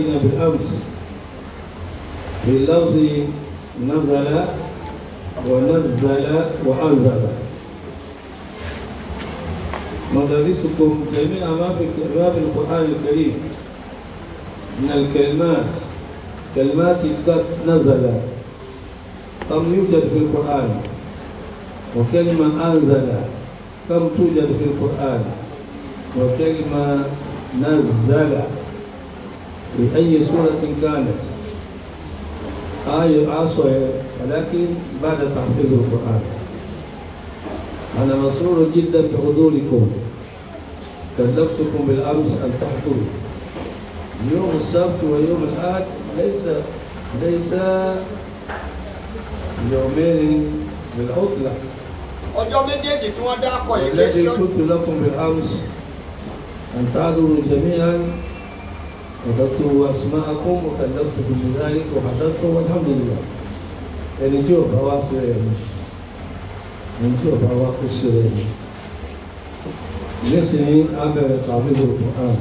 بقينا بالأمس في لفظ نزل ونزل وأنزل. مدارسكم جميع ما في القرآن الكريم من الكلمات كلمات قد نزل كم يوجد في القرآن، وكلمة أنزل كم توجد في القرآن، وكلمة نزل في أي سورة كانت آية عصوية، ولكن بعد تحفيظ القرآن. أنا مسرور جدا بحضوركم، كلفتكم بالأمس أن تحضروا. يوم السبت ويوم الأحد ليس يومين بالعطلة. الذي قلت لكم بالأمس أن تعذروا جميعا وتكتبوا أسماءكم وكلفتكم بذلك وحضرتم والحمد لله. ẹni tí ò bá wá sí rẹ̀ ni ẹni tí ò bá wá kó sí rẹ̀ ni. nísìnyí abẹ́rẹ́ tàbí lóòótọ́ hàn.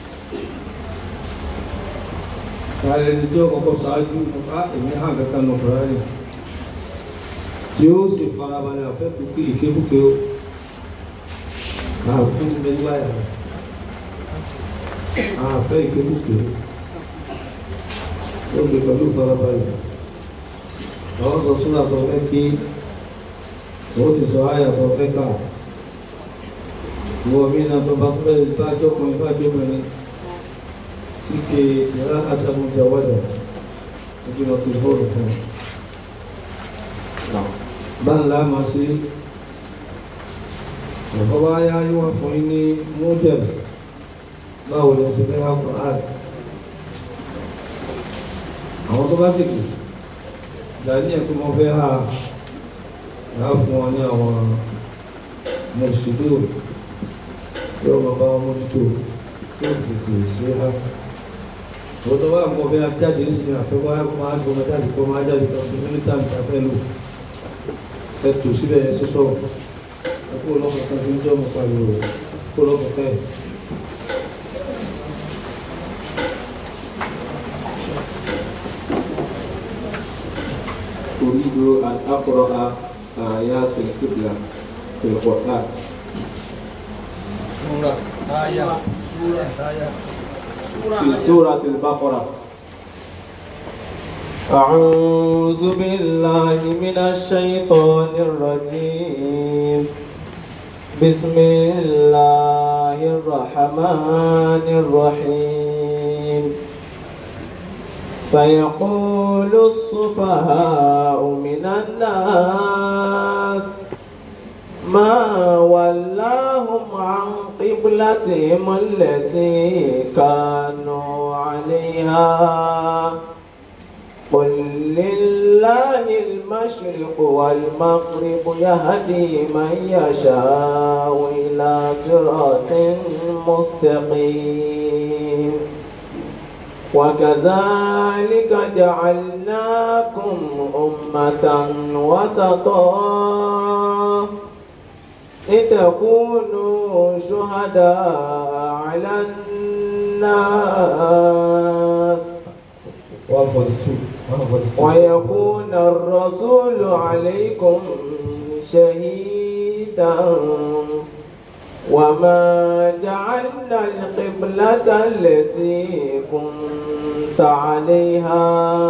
káàlẹ́ ẹni tí ó kọ́kọ́ ṣáájú nípa èmi hàn kankan nù fúráyì tí ó sì farabalẹ̀ àfẹ́ kúkú ìkékúké ó àfún nígbà yàrá àfẹ́ ìkékúké ó gbé pẹ̀lú farabalẹ̀. Àwọn sọ súnà tó fẹ́ kí ó ti sọ àyà tó fẹ́ kà. Ìwọ mi náà tó bá fẹ́ ìbájọ́ kan ìbájọ́ mẹ́rin kíkẹ́ ìrá àtàkùnjà wájà ojú lọ sí bọ́ọ̀lù fún un. Bá ńlá máa ṣe ọ̀pọ̀ bá yá yíwá fún yín ní mọ́jẹ̀lì báwo lè ṣe fẹ́ wá fún ààrẹ. Àwọn tó bá tètè dání ẹ̀kọ́ mọ́ fẹ́ ha fún wọn ní àwọn mọ̀ṣídò tí ó bá wọn mójútó tó tètè ṣe ha. Wọ́n tó bá mọ́ fẹ́ jáde ní sinmi àfẹ́kọ́ máa ń gbọmọ jáde kọ́ máa jáde kan fún mílítà ìtafẹ́ lò ẹ̀tù síbẹ̀ ẹ̀ sísọ ẹ̀kọ́ lọ́kọ̀ọ́kan fi ń jọ́ mọ́ pariwo ẹ̀kọ́ lọ́kọ̀ọ́kan ẹ̀. أريد أن أقرأ آيات القبلة في القرآن. في سورة البقرة. أعوذ بالله من الشيطان الرجيم. بسم الله الرحمن الرحيم. سيقول السفهاء من الناس ما ولاهم عن قبلتهم التي كانوا عليها قل لله المشرق والمغرب يهدي من يشاء إلى صراط مستقيم وكذلك جعلناكم أمة وسطا لتكونوا شهداء على الناس ويكون الرسول عليكم شهيدا وما جعلنا القبلة التي كنت عليها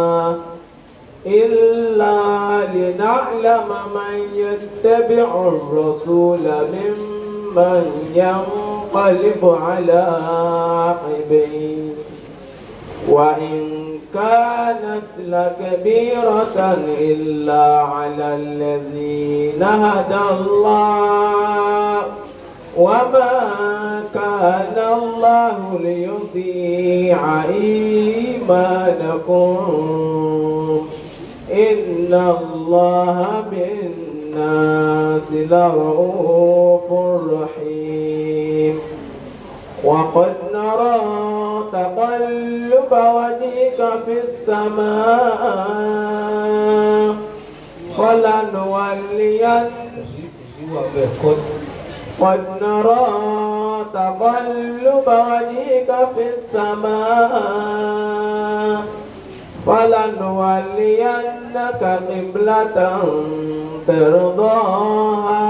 إلا لنعلم من يتبع الرسول ممن ينقلب على عقبيه وإن كانت لكبيرة إلا على الذين هدى الله وما كان الله ليضيع إيمانكم إن الله بالناس لرؤوف رحيم وقد نرى تقلب وجهك في السماء قد نرى تقلب وجهك في السماء فلنولينك قبلة ترضاها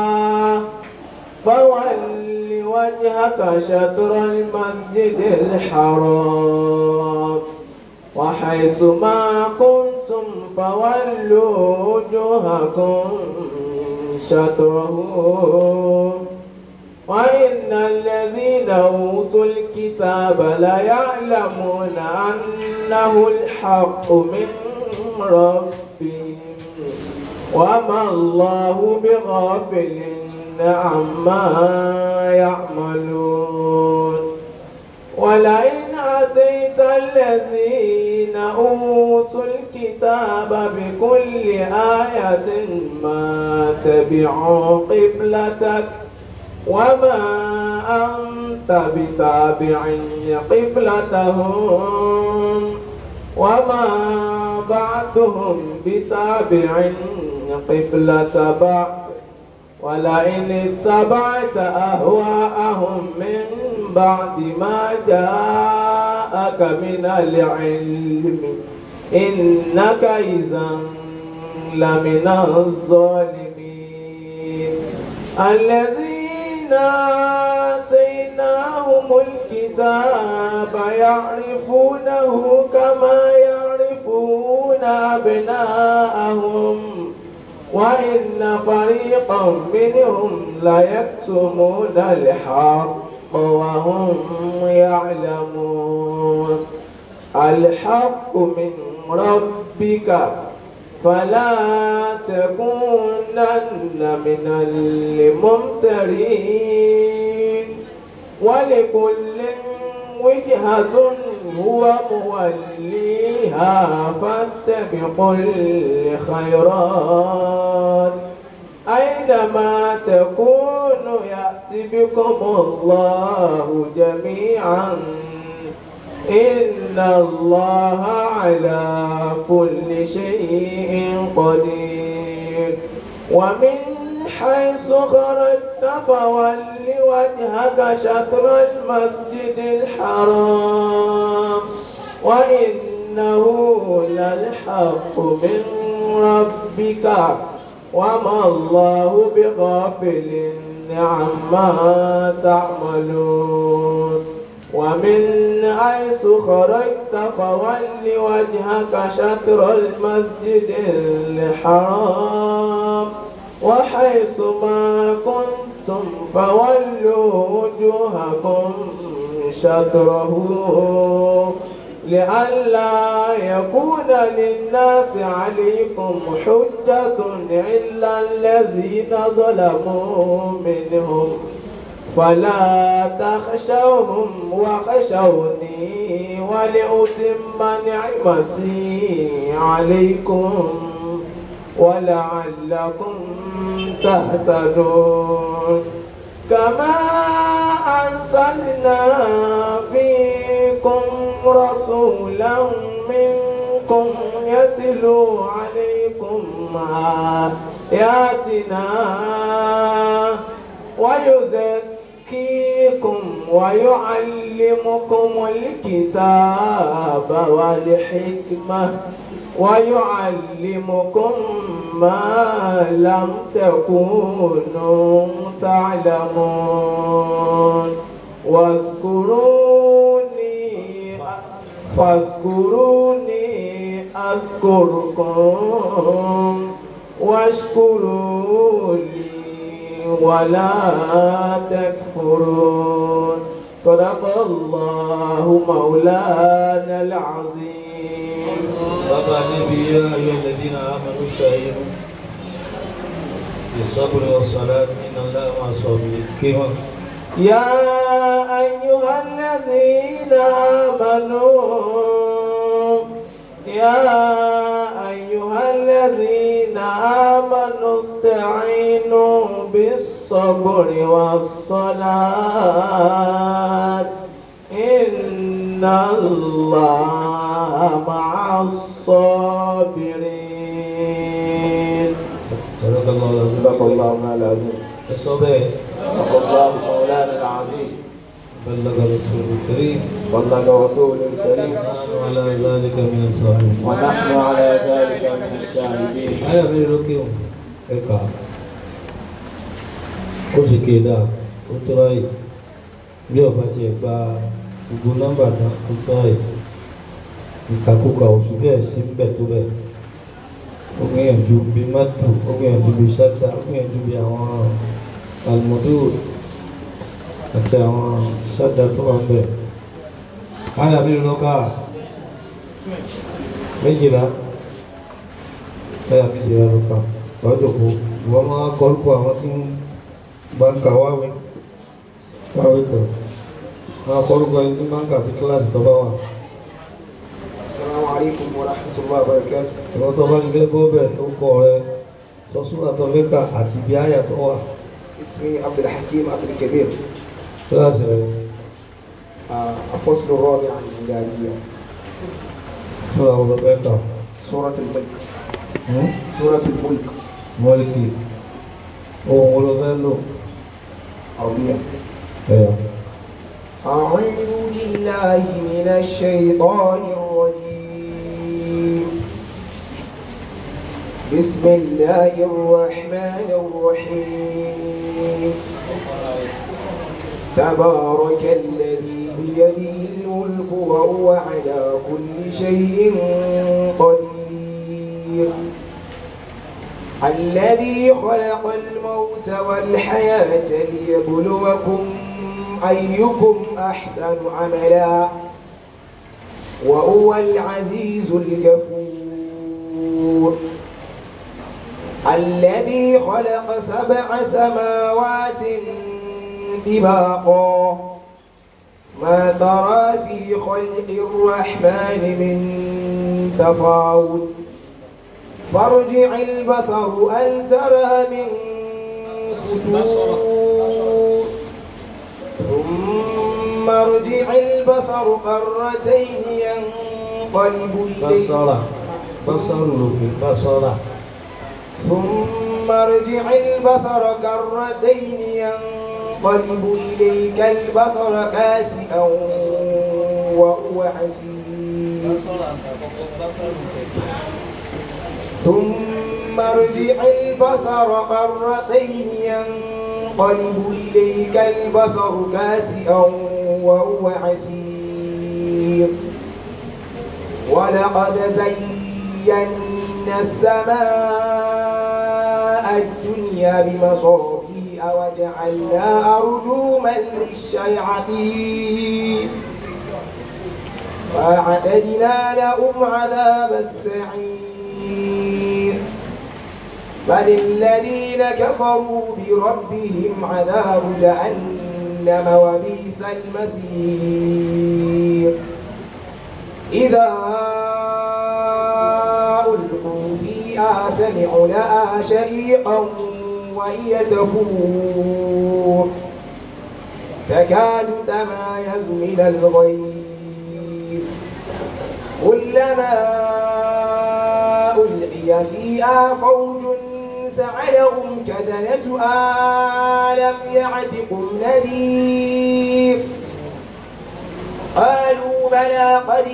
فول وجهك شطر المسجد الحرام وحيث ما كنتم فولوا وجوهكم شطره وإن الذين أوتوا الكتاب ليعلمون أنه الحق من ربهم وما الله بغافل عما يعملون ولئن أتيت الذين أوتوا الكتاب بكل آية ما تبعوا قبلتك وما أنت بتابع قبلتهم وما بعضهم بتابع قبلة بعض ولئن اتبعت أهواءهم من بعد ما جاءك من العلم إنك إذا لمن الظالمين الذين آتيناهم الكتاب يعرفونه كما يعرفون أبناءهم وإن فريقا منهم ليكتمون الحق وهم يعلمون الحق من ربك فلا تكونن من الممترين ولكل وجهة هو موليها فاستبقوا الخيرات أينما تكونوا يأتي بكم الله جميعا إن الله على كل شيء قدير ومن حيث خرجت فول وجهك شطر المسجد الحرام وإنه للحق من ربك وما الله بغافل عما تعملون ومن حيث خرجت فول وجهك شطر المسجد الحرام وحيث ما كنتم فولوا وجوهكم شطره لئلا يكون للناس عليكم حجة إلا الذين ظلموا منهم فلا تخشوهم واخشوني ولأتم نعمتي عليكم ولعلكم تهتدون كما أرسلنا فيكم رسولا منكم يتلو عليكم آياتنا ويزكيكم ويعلمكم الكتاب والحكمة ويعلمكم ما لم تكونوا تعلمون فاذكروني أذكركم واشكروا لي ولا تكفرون صدق الله مولانا العظيم. بابا النبي يا أيها الذين آمنوا استعينوا بالصبر والصلاة إن الله مع الصابرين. يا أيها الذين آمنوا استعينوا بالصبر والصلاة إن الله مع الصابرين. صدق الله العظيم. صدق الله العظيم. الصبر. صدق الله مولانا العظيم. بلغ رسول الكريم بلغ رسول الكريم ونحن على ذلك من الصالحين ونحن على ذلك من الشاهدين. أنا أبي لكم إكا كوشي كيدا كوتراي bí ọba ti gba gbogbo nọ́mbà náà kó tọ́ ìkàkùkà oṣù bẹ́ẹ̀ sí bẹ́ẹ̀ tó bẹ́ẹ̀ ó gbìyànjú bíi mọ́tò ó gbìyànjú bíi ṣáṣá ó gbìyànjú bíi àwọn àlùmọ́dò àti àwọn ṣáṣá tó wà bẹ́ẹ̀. káyà bí lọ́kà méjìlá káyà méjìlá lọ́kà lọ́jọ́ kó wọ́n máa kọ́lùkù àwọn tí ń bá ń kà wáwé tó. أقولك أنت ما كان في كلاس طبعا. السلام عليكم ورحمة الله وبركاته. طبعا جل بوبة وقوله تصور طبيعة عتيبية طوع. اسمي عبد الحكيم عبد الكبير. كلاس. الفصل الرابع عن الهداية. سورة طبيعة. سورة الملك. سورة الملك. ملكي. ولو ذلوا. عربية. أيوه. أعوذ بالله من الشيطان الرجيم. بسم الله الرحمن الرحيم. تبارك الذي بيده الملك وهو على كل شيء قدير. الذي خلق الموت والحياة ليبلوكم أيكم أحسن عملا وهو العزيز الغفور. الذي خلق 7 سماوات طباقا ما ترى في خلق الرحمن من تفاوت فارجع البصر هل ترى من فتور ثم ارجع البصر قرتين ينقلب إليك ثم ارجع البصر كرتين ينقلب إليك البصر خاسئا وهو حسير ثم ارجع البصر كرتين ينقلب إليك البصر خاسئا وهو حسير ولقد زينا السماء الدنيا بمصابيح وجعلناها رجوما للشياطين وأعتدنا لهم عذاب السعير بل الذين كفروا بربهم عذاب جهنم وبئس المصير إذا ألقوا فيها سمعوا لها شهيقا وهي تفور تكاد تمايز من الغيظ كلما ألقي فيها فوج سألهم خزنتها ألم يأتكم نذير قالوا بلى قد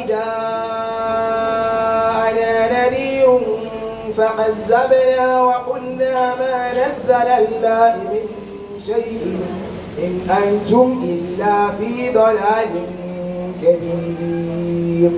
جاءنا نذير فكذبنا وقلنا ما نزل الله من شيء إن أنتم إلا في ضلال كبير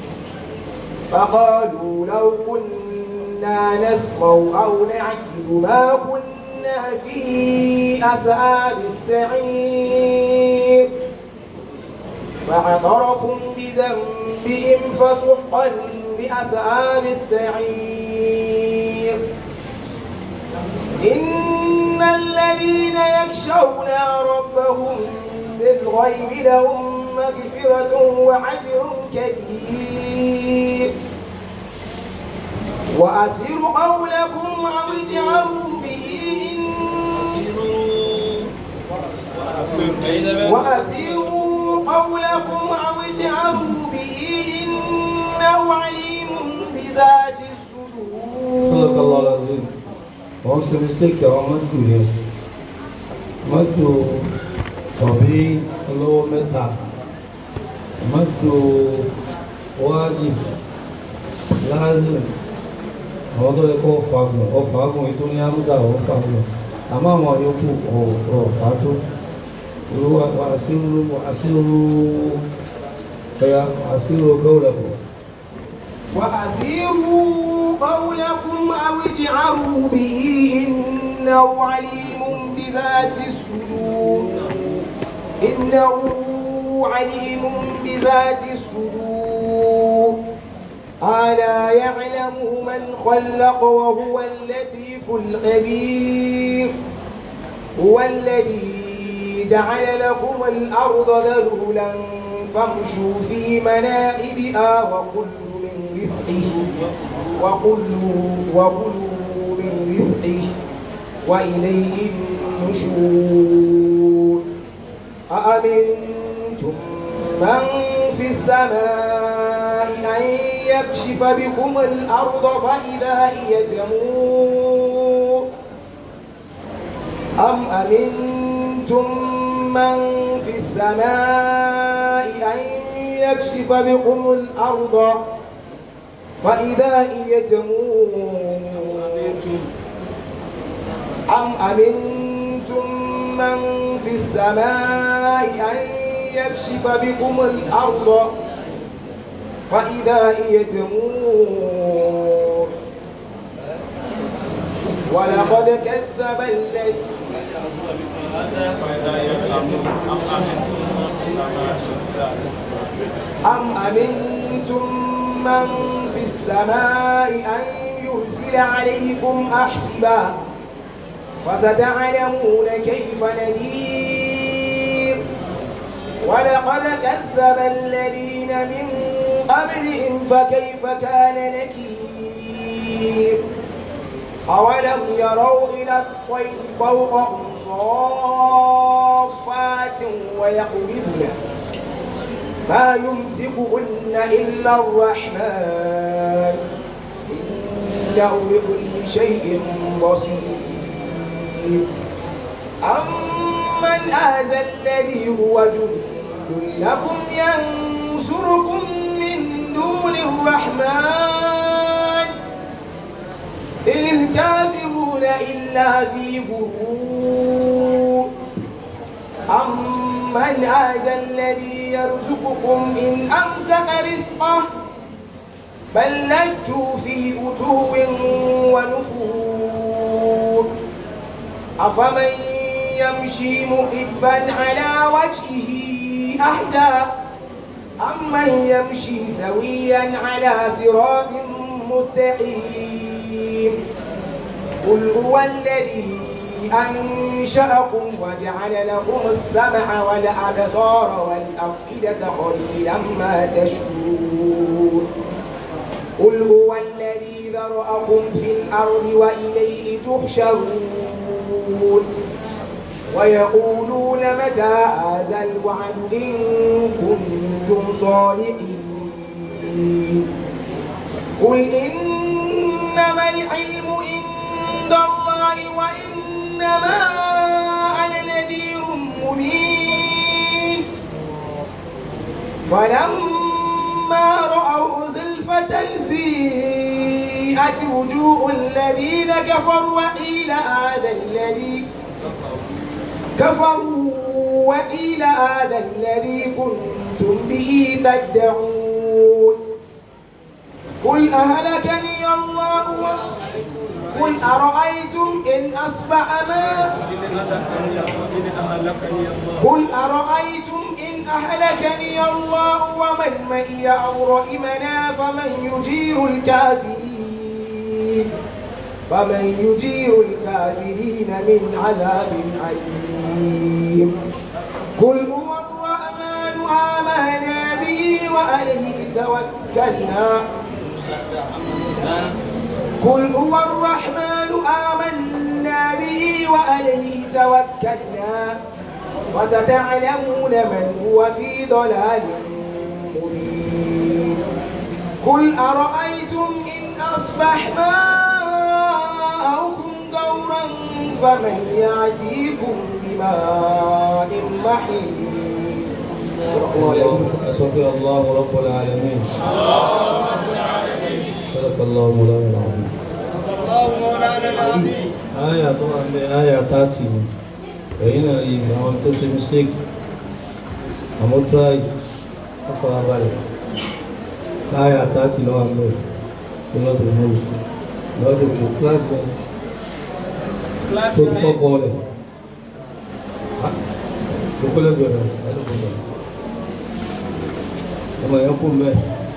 فقالوا لو كنا نسمع أو نعقل ما كنا في أصحاب السعير فاعترفوا بذنبهم فسحقا لأصحاب السعير إن الذين يخشون ربهم بالغيب لهم مغفرة وأجر كبير وأسروا قولكم أو اجهروا به إنه عليم بذات الصدور. صدق الله العظيم. wọ́n mistake àwọn mọ́tò yẹn mọ́tò tọ̀bí lọ́wọ́ mẹ́ta mọ́tò wájib láàrin àwọn tó yẹ kó ọ̀fàgùn ètò ní àrúdà ọ̀fàgùn àmọ́ àwọn yòókù ọ̀fà tó àṣírò gọ́ọ̀lẹ̀kù. وأسيروا قولكم أو اجعروا به إنه عليم بذات الصدور إنه عليم بذات الصدور ألا يعلم من خلق وهو اللطيف الخبير هو الذي جعل لكم الأرض ذلولا فامشوا في مناكبها وكلوا من رزقه وإليه النشور أأمنتم من في السماء أن يكشف بكم الأرض فإذا هي تمور أم أمنتم من في السماء أن يكشف بكم الأرض فإذا هي تمور أم أمنتم من في السماء أن يكشف بكم الأرض فإذا هي تمور ولقد كذب الذين أم أمنتم من في السماء أن يرسل عليكم أحسبا فستعلمون كيف نذير ولقد كذب الذين من قبلهم فكيف كان نكير أولم يروا إلى الطير فوقهم صافات ويقبضن ما يمسكهن إلا الرحمن إنه بكل شيء بصير أمن هذا الذي هو جند لكم ينصركم من دون الرحمن إن الكافرون إلا في غرور أمن هذا الذي يرزقكم إن أمسك رزقه بل لجوا في عتو ونفور أفمن يمشي مكبا على وجهه أهدى أمن يمشي سويا على صراط مستقيم قل هو الذي أنشأكم وجعل لكم السمع والأبصار والأفئدة قليلا ما تشكرون قل هو الذي ذرأكم في الأرض وإليه تحشرون ويقولون متى هذا الوعد إن كنتم صادقين قل إنما العلم عند الله وإنما أنا نذير مبين فلما رأوا زلفة سيئت وجوه الذين كفروا وقيل هذا الذي كنتم به تدعون قل أهلكني الله قل أرأيتم إن أصبح قل أرأيتم إن أهلكني الله ومن معي أو رحمنا فمن يجير الكافرين من عذاب أليم قل هو الرحمن آمنا به وعليه توكلنا قل هو الرحمن آمنا به وعليه توكلنا وستعلمون من هو في ضلال مبين قل أرأيتم إن أصبح ماؤكم غورا فمن يأتيكم بماء محيط صدق الله رب العالمين. صدق الله مولانا العظيم. آية طبعا آية تاتي فهنا àwọn tó ṣe mistake àmọ́ try ọkọ̀ abalẹ̀ آية tátì lọ́wọ́ àmọ́ lọ́dún mọ́ lọ́dún mọ́ kíláàsì tó kọ́kọ́ rẹ̀ tó kọ́lẹ̀ bẹ̀rẹ̀ ọmọ yẹn kú mẹ́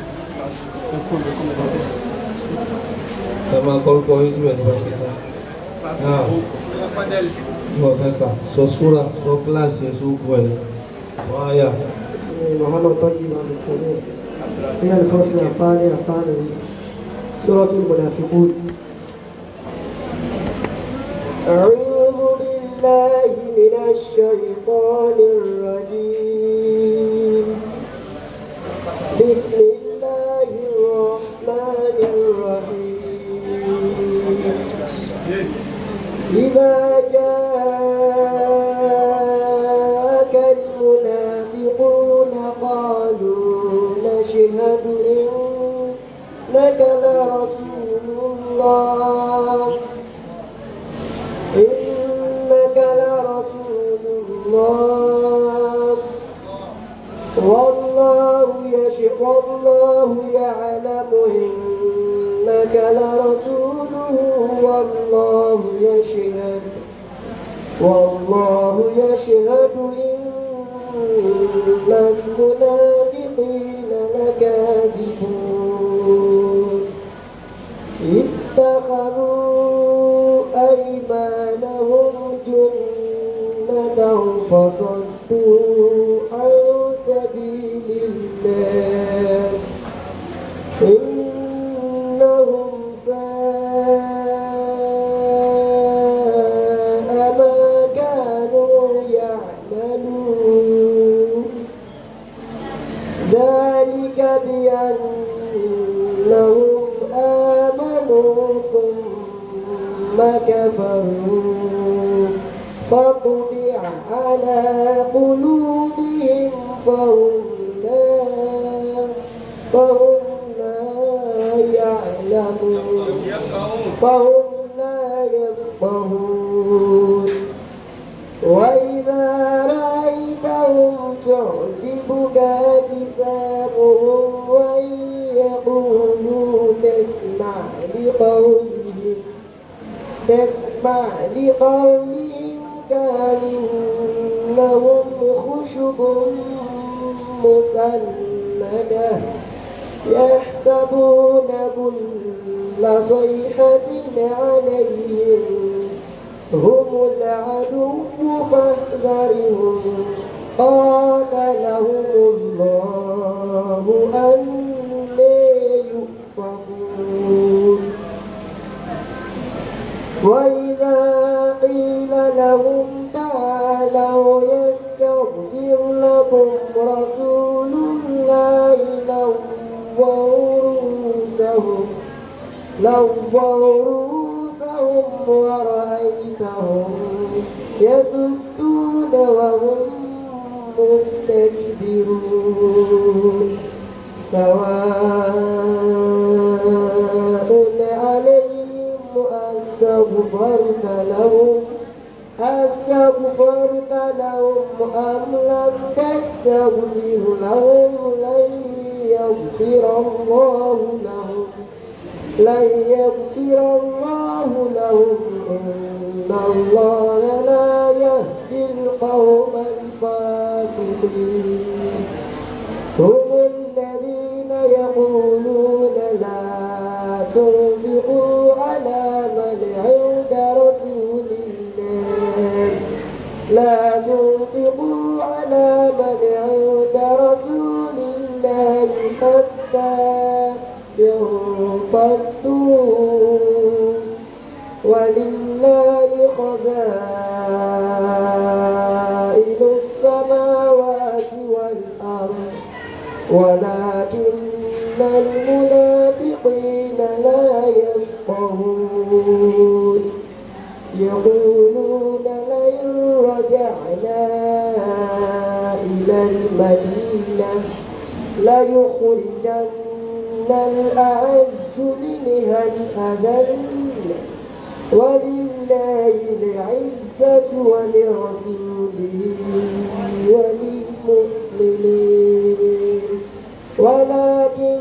ẹ máa kọ́rùkọ yín síbẹ̀ nípa kíkà náà wọ́n fẹ́ kà sọ súra sọ kíláàsì ẹ̀sùn kú ẹ̀ wọ́n á yà. محمد طيب عن السلام من الفصل الثاني سورة المنافقون. أعوذ بالله من الشيطان الرجيم. بسم الله الرحمن الرحيم. إذا جاءك المنافقون قالوا نشهد إنك لرسول الله والله يعلم إنك لرسوله والله يشهد إن المنافقين لكاذبون. اتخذوا أيمانهم جنة فصدوا عن سبيل الله إنهم ساء ما كانوا يعملون. ذلك بأنهم آمنوا ثم كفروا فطبع على قلوبهم فهم لا يفقهون. وإذا رأيتهم تعجبك أجسامهم وإن يقولوا تسمع لقولهم كأنهم خشب مسندة يحسبون كل صيحة عليهم هم العدو فاحذرهم قاتلهم الله أنى يؤفكون. وإذا قيل لهم تعالوا يستغفر لكم رسول الله لووا رؤوسهم ورأيتهم يصدون وهم مستكبرون. سواء عليهم أستغفرت لهم أم لم تستغفر لهم لن يغفر الله لهم إن الله لا يهدي القوم الفاسقين. هم الذين يقولون لا تنفقوا على من عند رسول الله حتى ينفضوا ولله خزائن السماوات والأرض ولكن المنافقين لا يفقهون. يقولون لئن رجعنا إلى المدينة ليخرجن الأعز منها الأذل ولله العزة ولرسوله وللمؤمنين ولكن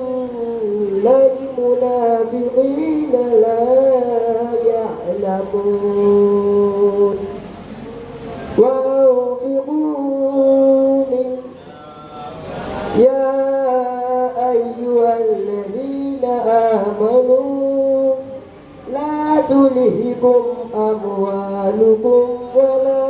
المنافقين لا يعلمون وأنفقوا يا أيها الذين آمنوا لا تلهكم أموالكم ولا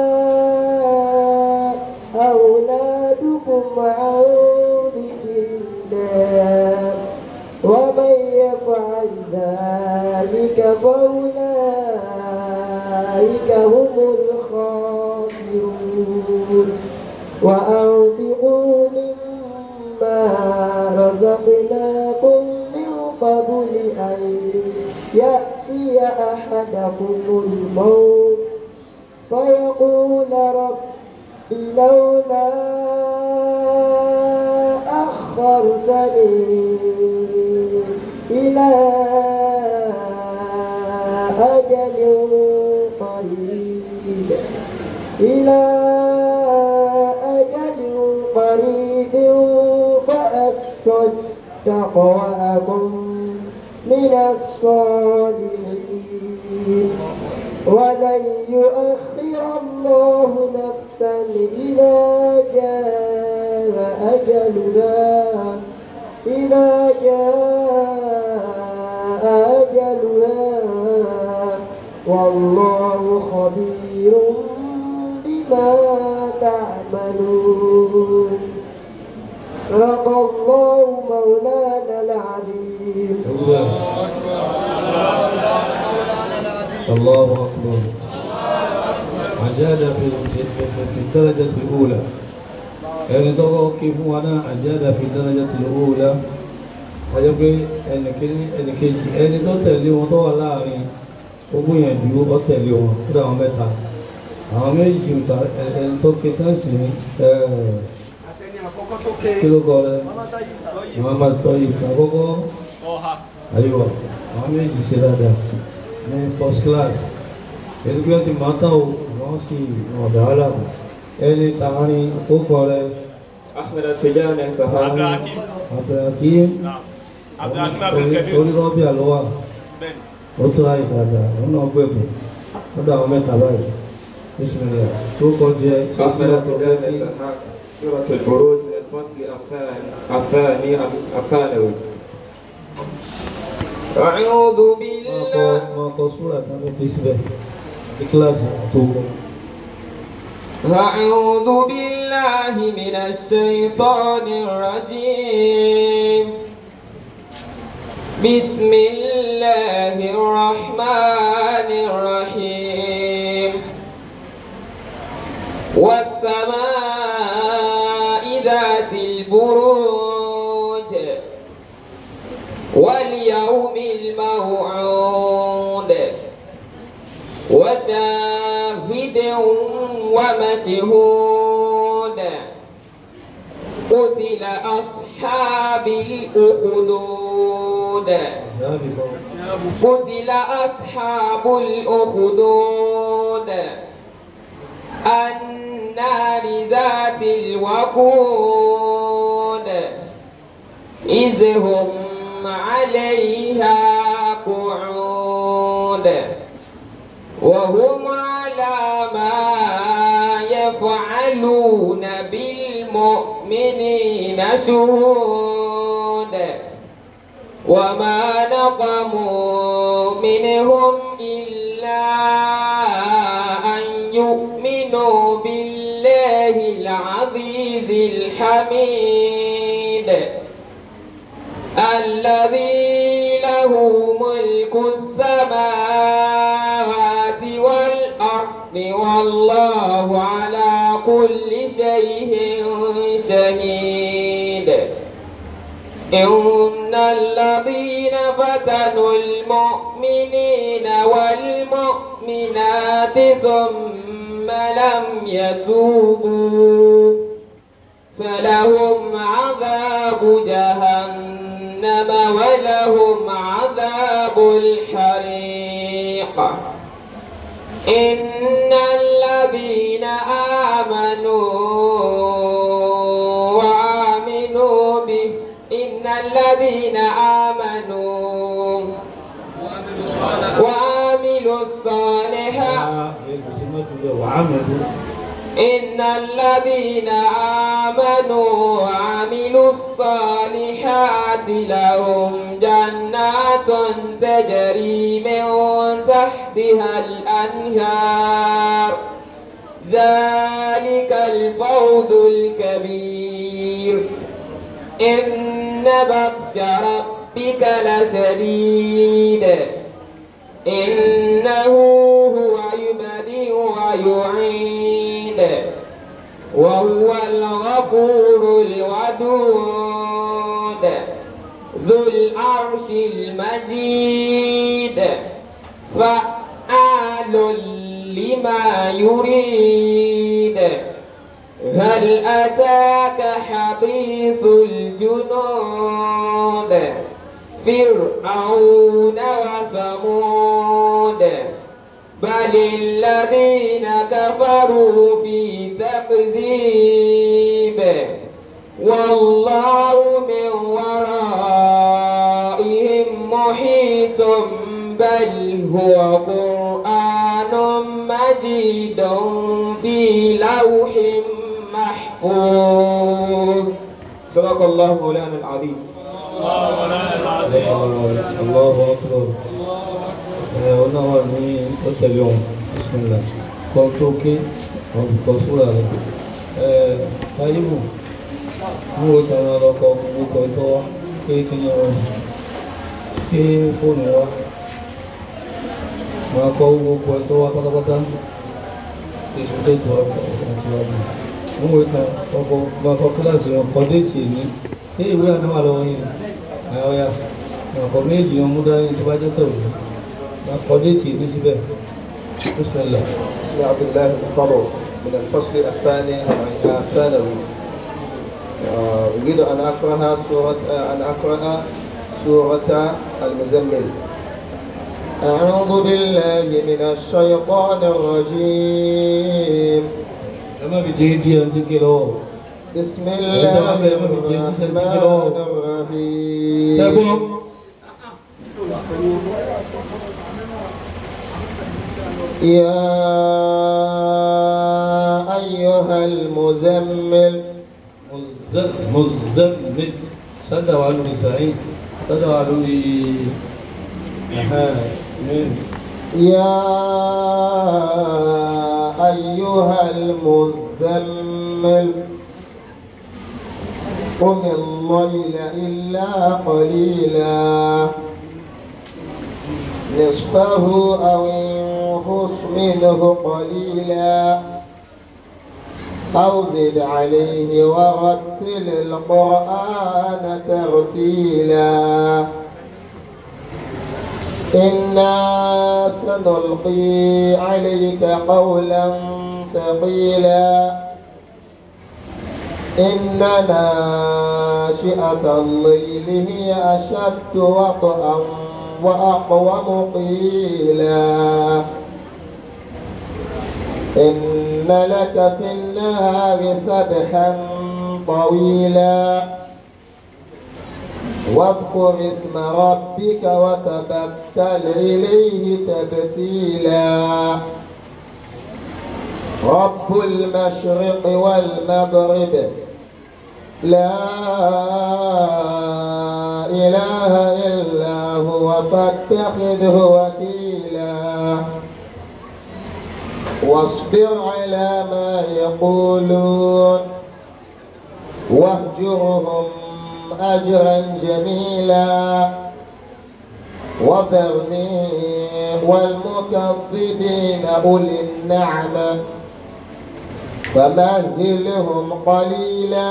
أولادكم عن ذكر الله ومن يفعل ذلك فأولئك هم الخاسرون وأنفقوا مما رزقناكم من قبل أن يأتي أحدكم الموت فيقول رب لولا أخرتني إلى أجل قريب فأصدق وأكن من الصالحين ولن يؤخر الله نفسا إذا جاء أجلها والله خبير بما تعملون صدق الله مولانا العظيم. الله أكبر. عجاد في الدرجة الأولى. ẹni tó kọ́ kí fún wa náà àjádà fi darajatil ula ajẹ́ pé ẹni kejì ẹni tó tẹ̀lé wọn tó wà láàrin ó gbìyànjú ó tẹ̀lé wọn fúdà wọn mẹ́ta àwọn méjì ẹni tó ké tẹ́sì ní kí ló kọ́ rẹ̀ Muhammad Tayyib àkọ́kọ́ àríwá àwọn méjì ṣe dáadáa ní first class ẹni pé ti máa tán o wọ́n sì ọ̀dà aláàbò ẹni tààrin ó kọ́ rẹ̀ Ahmed Tijani Abdulhakeem orí rọ́bì àlọ́wà ó tó ráyè dáadáa ó náà gbẹ̀bù ó dá àwọn mẹ́ta báyìí bísímìlá tó kọ́ jẹ́ Ahmed Tijani سورة البروج من الفصل الثاني الثانوي. أعوذ بالله ما قصورة أنا في سبب بكلاس توبة. أعوذ بالله من الشيطان الرجيم. بسم الله الرحمن الرحيم. والسماء ذات البروج واليوم الموعود وشاهد ومشهود قتل أصحاب الأخدود قتل أصحاب الأخدود النار ذات الوقود إذ هم عليها قعود وهم على ما يفعلون بالمؤمنين شهود وما نقموا منهم إلا أن يؤمنوا بالله العزيز الحميد الذي له ملك السماوات والأرض والله على كل شيء شهيد إن الذين فتنوا المؤمنين والمؤمنات ثم لم يتوبوا فلهم عذاب جهنم ولهم عذاب الحريق إن الذين آمنوا وعملوا الصالحات إن الذين آمنوا وعملوا الصالحات لهم جنات تجري من تحتها الأنهار ذلك الفوز الكبير إن بطش ربك لشديد إنه هو يبدئ ويعيد وهو الغفور الودود ذو العرش المجيد فعال لما يريد هل أتاك حديث الجنود فرعون وثمود بل الذين كفروا في تكذيب والله من ورائهم محيط بل هو قرآن مجيد في لوح محفوظ صدق الله مولانا العظيم. الله أكبر. أنا وأني أتبعهم بسم الله. كنتوكي وكسورة. أيوه. مو تنا لكم مو كنتوا كيكني كيفونوا. ما كوا كنتوا كذا ìṣòtẹ́tò ọ̀pọ̀lọpọ̀ mú ìka ọkọ̀ bàkọ̀ kíláàsì ọkọ̀ déètì ní tí ìwé àdáwà lọ́wọ́ yìí àyọ́yà ọkọ̀ méjì ọmú dání tó bá jẹ́ tẹ̀wé ọkọ̀ déètì ní síbẹ̀ بسم الله. اسمي عبد الله الخلص من الفصل الثاني الثانوي. أريد أن أقرأ سورة المزمل. أعوذ بالله من الشيطان الرجيم. بسم الله الرحمن الرحيم. يا أيها المزمل مزمل صدوا على سعيد صدوا على يا أيها المزمل قم الليل إلا قليلا نصفه أو انقص منه قليلا أو زد عليه ورتل القرآن ترتيلا إنا سنلقي عليك قولا ثقيلا إن ناشئة الليل هي أشد وطئا وأقوم قيلا إن لك في النهار سبحا طويلا واذكر اسم ربك وتبتل إليه تبتيلا رب المشرق والمغرب لا إله إلا هو فاتخذه وكيلا واصبر على ما يقولون واهجرهم أجرا جميلا وذرني والمكذبين أولي النعمة فمهلهم قليلا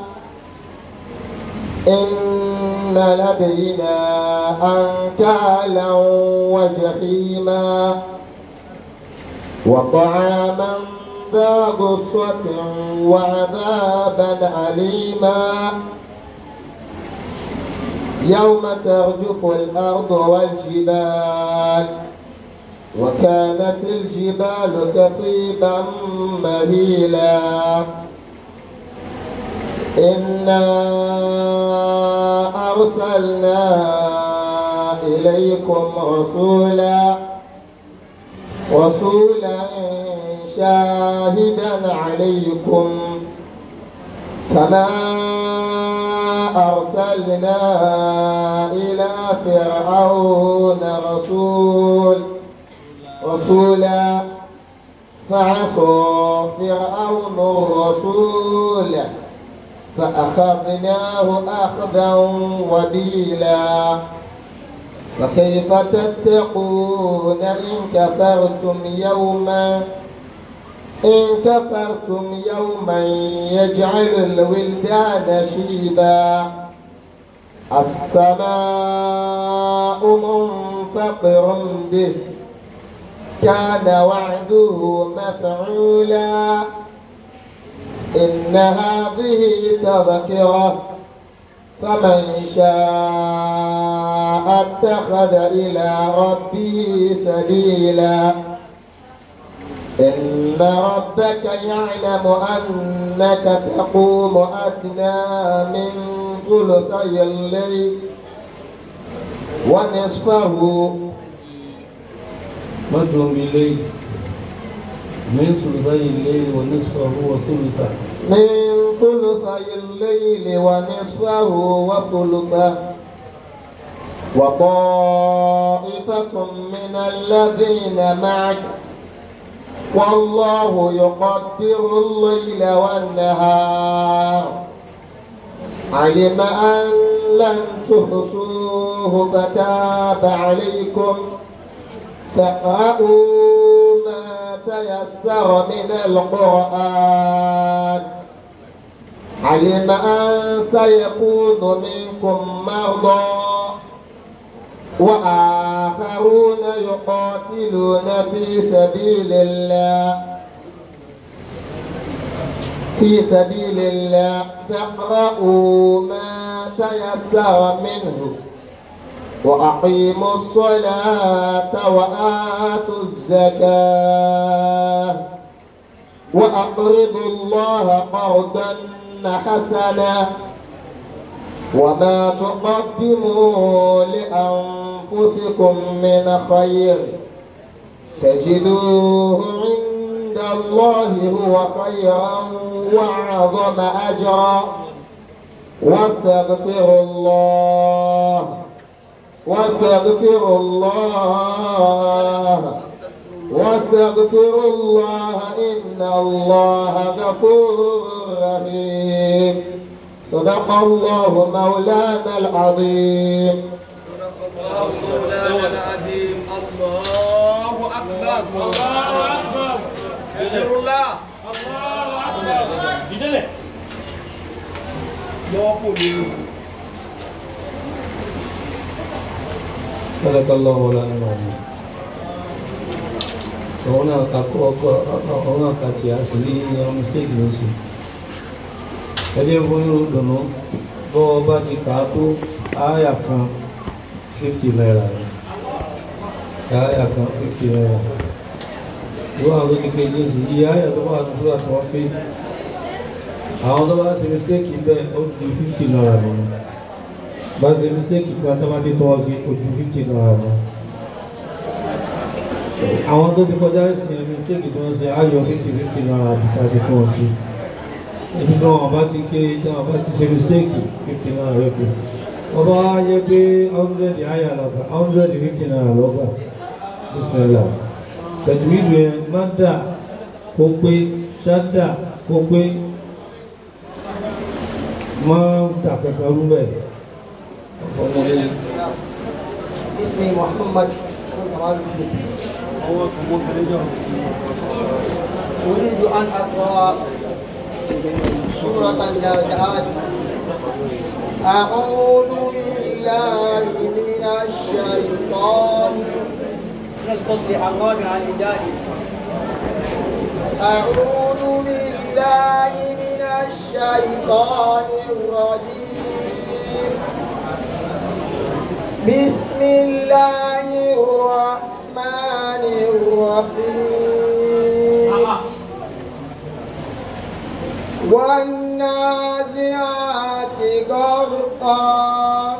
إن لدينا أنكالا وجحيما وطعاما ذا غصة وعذابا أليما يوم ترجف الأرض والجبال وكانت الجبال كثيبا مهيلا إنا أرسلنا إليكم رسولا شاهدا عليكم كما أرسلنا إلى فرعون رسولا فعصى فرعون الرسول فأخذناه أخذا وبيلا فكيف تتقون إن كفرتم يوما يجعل الولدان شيبا السماء منفطر به كان وعده مفعولا إن هذه تذكرة فمن شاء اتخذ إلى ربه سبيلا إن ربك يعلم أنك تقوم أدنى من ثلثي الليل ونصفه مدهم الليل من ثلثي الليل ونصفه وثلثه من ثلثي الليل ونصفه وثلثه وطائفة من الذين معك والله يقدر الليل والنهار علم أن لن تحصوه فتاب عليكم فاقرؤوا ما تيسر من القرآن علم أن سيكون منكم مرضى وآخرون يقاتلون في سبيل الله فاقرؤوا ما تيسر منه وأقيموا الصلاة وآتوا الزكاة وأقرضوا الله قرضا حسنا وما تقدموا لأنفسكم من خير تجدوه عند الله هو خيرا وأعظم أجرا واستغفروا الله إن الله غفور رحيم صدق الله مولانا العظيم الله مولانا العظيم. الله أكبر. كبر الله. صدق الله مولانا العظيم. Orang kaki asli yang mistake ni sih. Jadi orang dulu, bawa baju kaku ayat kan 50 naira. Ayat kan 50 naira. Dua orang kita ni sih ayat tu baru dua kopi. Awak tu baru mistake kita untuk 50 naira. Baru mistake kita mati tu lagi untuk 50 naira. Àwọn tó ti kọjá ìsìn ẹ̀mí tẹ́kì tó ń ṣe ayọ̀ 50-50 náírà àti fún ọtí. Ibi náà wọ́n bá ti ké tí wọ́n bá ti ṣe mistake 50 náírà rẹ̀kù. Wọ́n bá yẹ pé 100 ayà lọ́gbà, 150 náírà lọ́gbà. Bísmẹ́lá. Pẹ̀lú ìlú ẹ̀ mádà kó pé, ṣádà kó pé, máa ń tàkẹ́kẹ́ rú bẹ̀. Ismi Muhammad أريد أن أقرأ سورة النازعات. أعوذ بالله من الشيطان أعوذ بالله من الشيطان الرجيم. بسم الله الرحمن الرحيم. والنازعات غرقا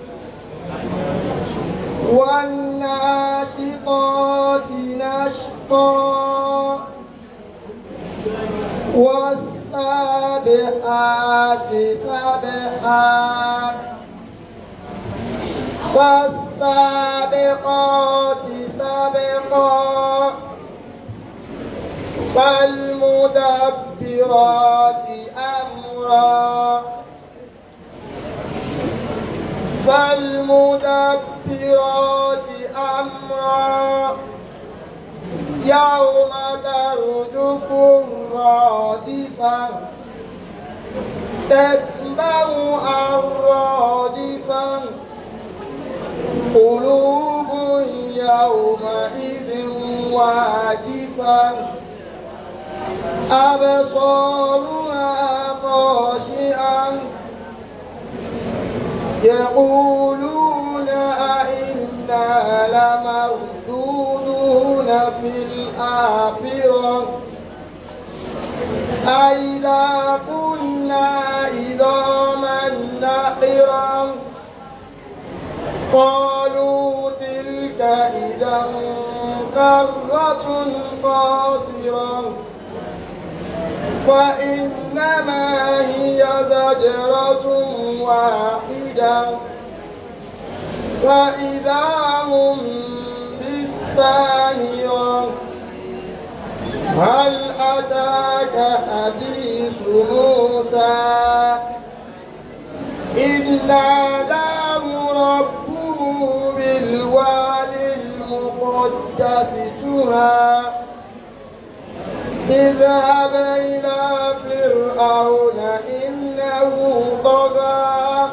والناشطات نشطا والسابحات سبحا فالسابقات سبقا فالمدبرات أمرا يوم ترجف الرادفة تتبعها الرادفة قلوب يومئذ واجفة أبصارها خاشعة يقولون أئنا لمردودون في الآخرة أئذا كنا عظاما نخرة قالوا تلك إذا كرة خاسرة فإنما هي زجرة واحدة فإذا هم بالساهرة هل أتاك حديث موسى إذ ناداه ربه بالواد المقدس طوى اذهب إلى فرعون إنه طغى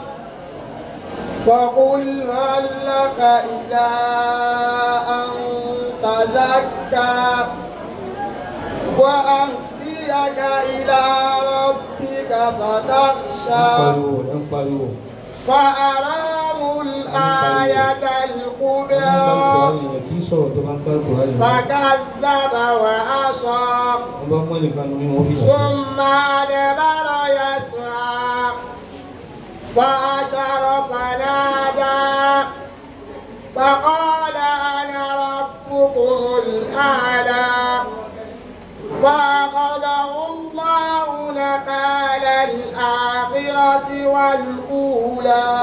فقل هل لك إلى أن تزكى وأهديك إلى ربك فتخشى فأراه الآية الكبرى فكذب وعصى ثم أدبر يسعى فحشر فنادى فقال أنا ربكم الأعلى فأخذه الله نكال الآخرة والأولى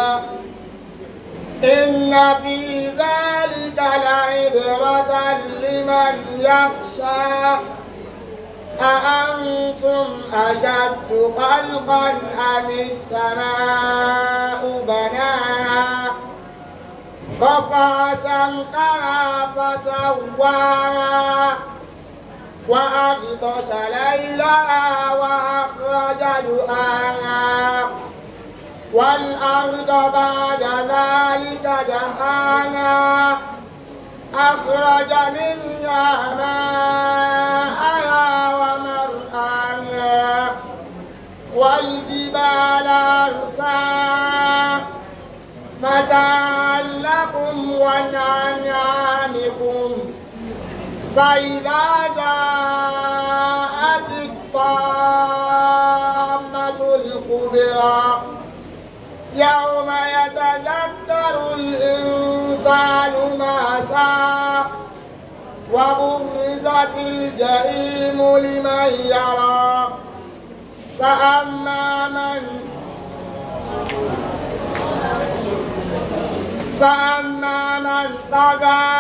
إن في ذلك لعبرة لمن يخشى أأنتم أشد خلقا أم السماء بناها رفع سمكها فسواها وأغطش ليلها وأخرج ضحاها والأرض بعد ذلك دحاها أخرج منها ماءها ومرعاها والجبال أرساها متاعا لكم ولأنعامكم فإذا جاءت الطامة الكبرى يوم يتذكر الإنسان ما سعى وبرزت الجحيم لمن يرى فأما من طغى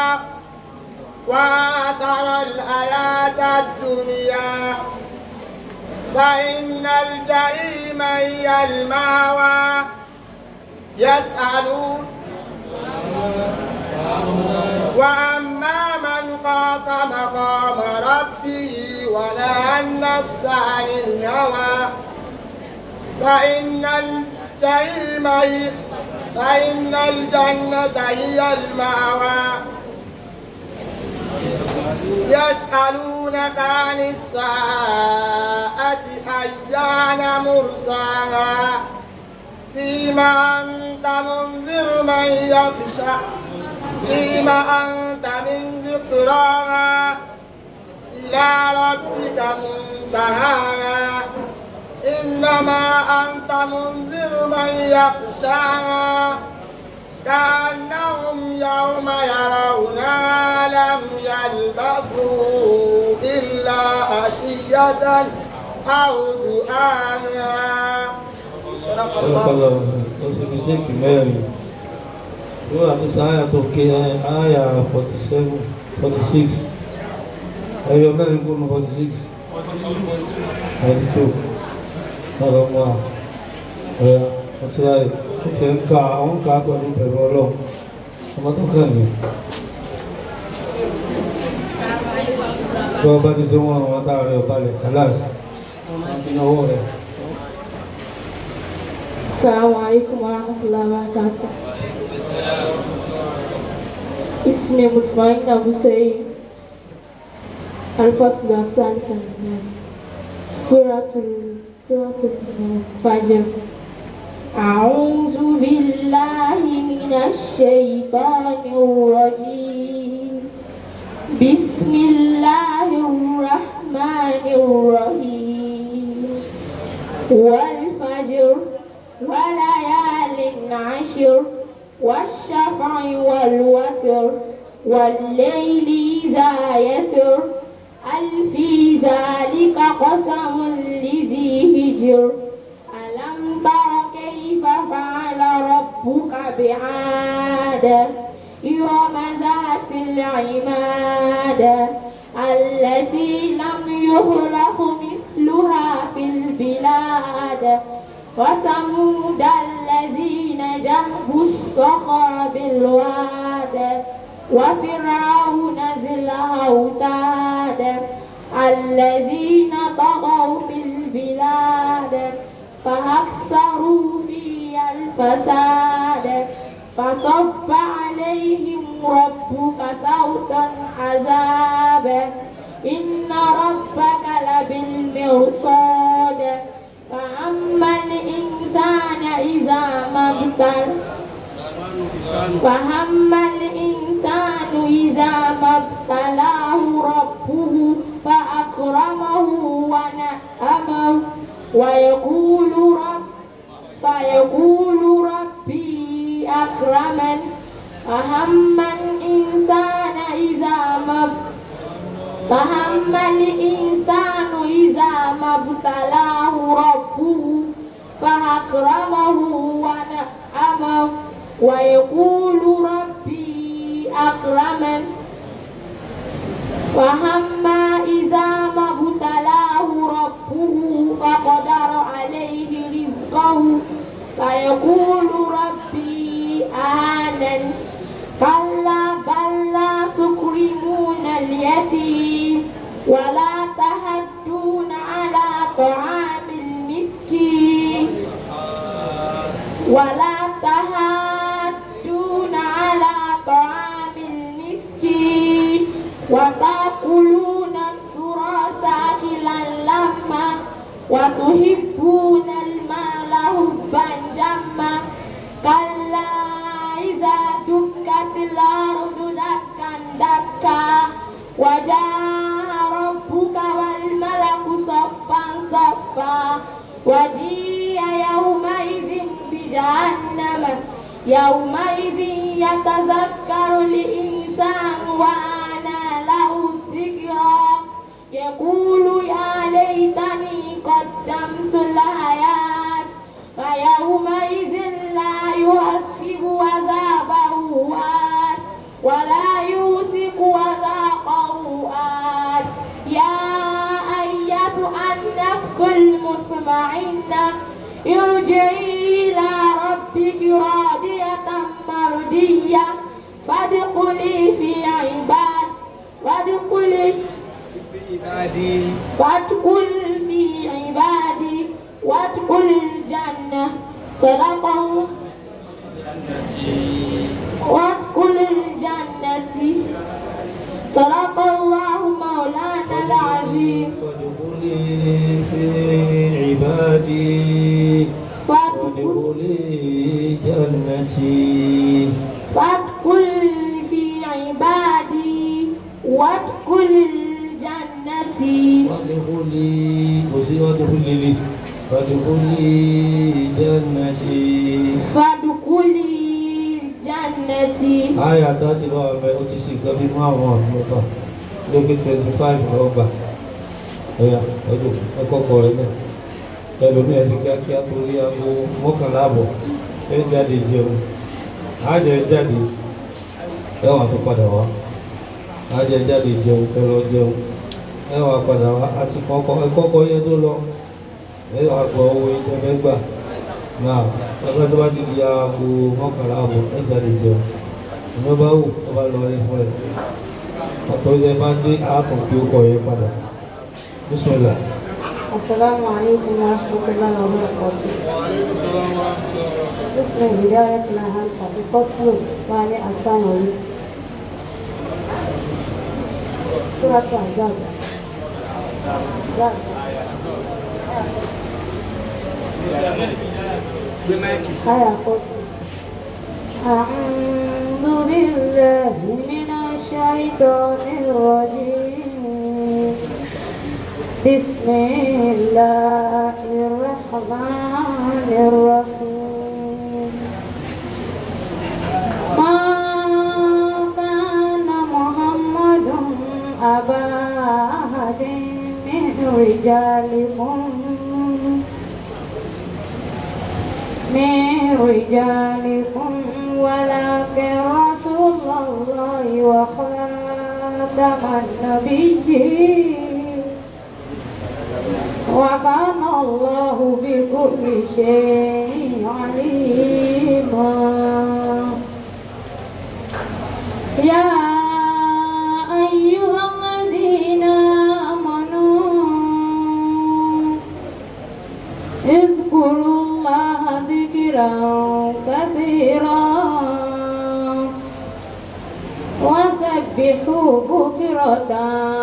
وآثر الحياة الدنيا فإن الجحيم هي المأوى يسألون وأما من خاف مقام ربه ونهى النفس عن الهوى فإن الجنة هي المأوى يسألونك عن الساعة أيان مرساها فيما أنت منذر من يخشى فيما أنت من ذكراها إلى ربك منتهاها إنما أنت منذر من يخشاها كأنهم يوم يرونها لم يلبثوا إلا عشية أو ضحاها. صدق الله. Surah Al-Ayah ayah 47, 46. Ayah mana pun 46. 92. Kalau mah, macam orang kah tu ni berolong, sama tu kan ni. Kau bagi semua orang tahu dia balik, kelas. Kita orang. Assalamualaikum warahmatullahi wabarakatuh. Ismi Mutmain Abu Sayyid. Al-Fatih Al-Salih Suratul Fajr. A'udzu billahi minasy syaithanir rajim. Bismillahirrahmanirrahim. Wal fajr wa layalin 'ashr wasyaf'i wal watr wal layli idza yasr hal fi dzalika qasamun lidzi hijr alam tara kayfa fa'ala rabbuka bi'ad irama dhatil 'imad allati lam yukhlaq mithluha fil bilad وثمود الذين جابوا الصخر بالواد وفرعون ذي الأوتاد الذين طغوا في البلاد فأكثروا فيها الفساد فصب عليهم ربك سوط عذاب إن ربك لبالمرصاد فأما الإنسان إذا ما ابتلاه ربه فأكرمه ونعمه فيقول ربي أكرمن فأما الإنسان إذا ما ابتلاه ربه فأكرمه ونعمه ويقول ربي أكرمن وأما إذا ما ابتلاه ربه فقدر عليه رزقه فيقول ربي أهانن كلا بل لا تكرمون اليتيم ولا تحضون على طعام المسكين وتأكلون التراث أكلا لما وتحبون المال حبا جما كلا إذا دكت الأرض دكا دكا وجاء ربك والملك صفا صفا وجيء يومئذ بجهنم يومئذ يتذكر الإنسان وأنى له الذكرى يقول يا ليتني قدمت الحياة فيومئذ لا يحسب عذابه أحد ولا يوثق وثاقه أحد يا أيتها النفس المطمئنة ارجعي إلى ربك راضية مرضية فادخلي في عبادي وادخل الجنة صدق وادخل الجنة فادخلي الجنة Ayah tadi lọ abẹ ó ti sì gbọ́ bí mú àwọn ọ̀dọ́ mẹ́fà lókè 25 ọgbà ẹ̀yà ẹ̀kọ́kọ̀ rẹ̀ náà ẹlòmí ẹ̀sìn kíákíá torí aago mọ́kànlá àbọ̀ ẹ jáde jẹun àjẹ jáde ẹwà tó padà wá àjẹ jáde jẹun ẹlọ jẹun ẹwà padà wá àti ẹ̀kọ́kọ̀ yẹn tó lọ ẹwà gbọ́ owó ìjọba gbà náà ẹgbẹ́ tó bá ti di aago mọ́kànlá àbọ̀ ẹ jáde jẹun ìjọba bá wù tó bá lọ rí fún ẹ ọ̀tọ̀ yẹn bá dé àákùn kí ó kọ̀ yẹn padà bísímìlà. Assalamu alaikum warahmatullahi wabarakatuh. وعليكم السلام ورحمة الله وبركاته. بسم هداية الهمسة بفصل ثاني الثانوي سورة الأحزاب. آية 40. أعوذ بالله من الشيطان الرجيم. بسم الله الرحمن الرحيم. ما كان محمد أبا أحد من رجالكم ولكن رسول الله وخاتم النبيين وكان الله بكل شيء عليما. يا أيها الذين آمنوا اذكروا الله ذكرا كثيرا وسبحوا بكرة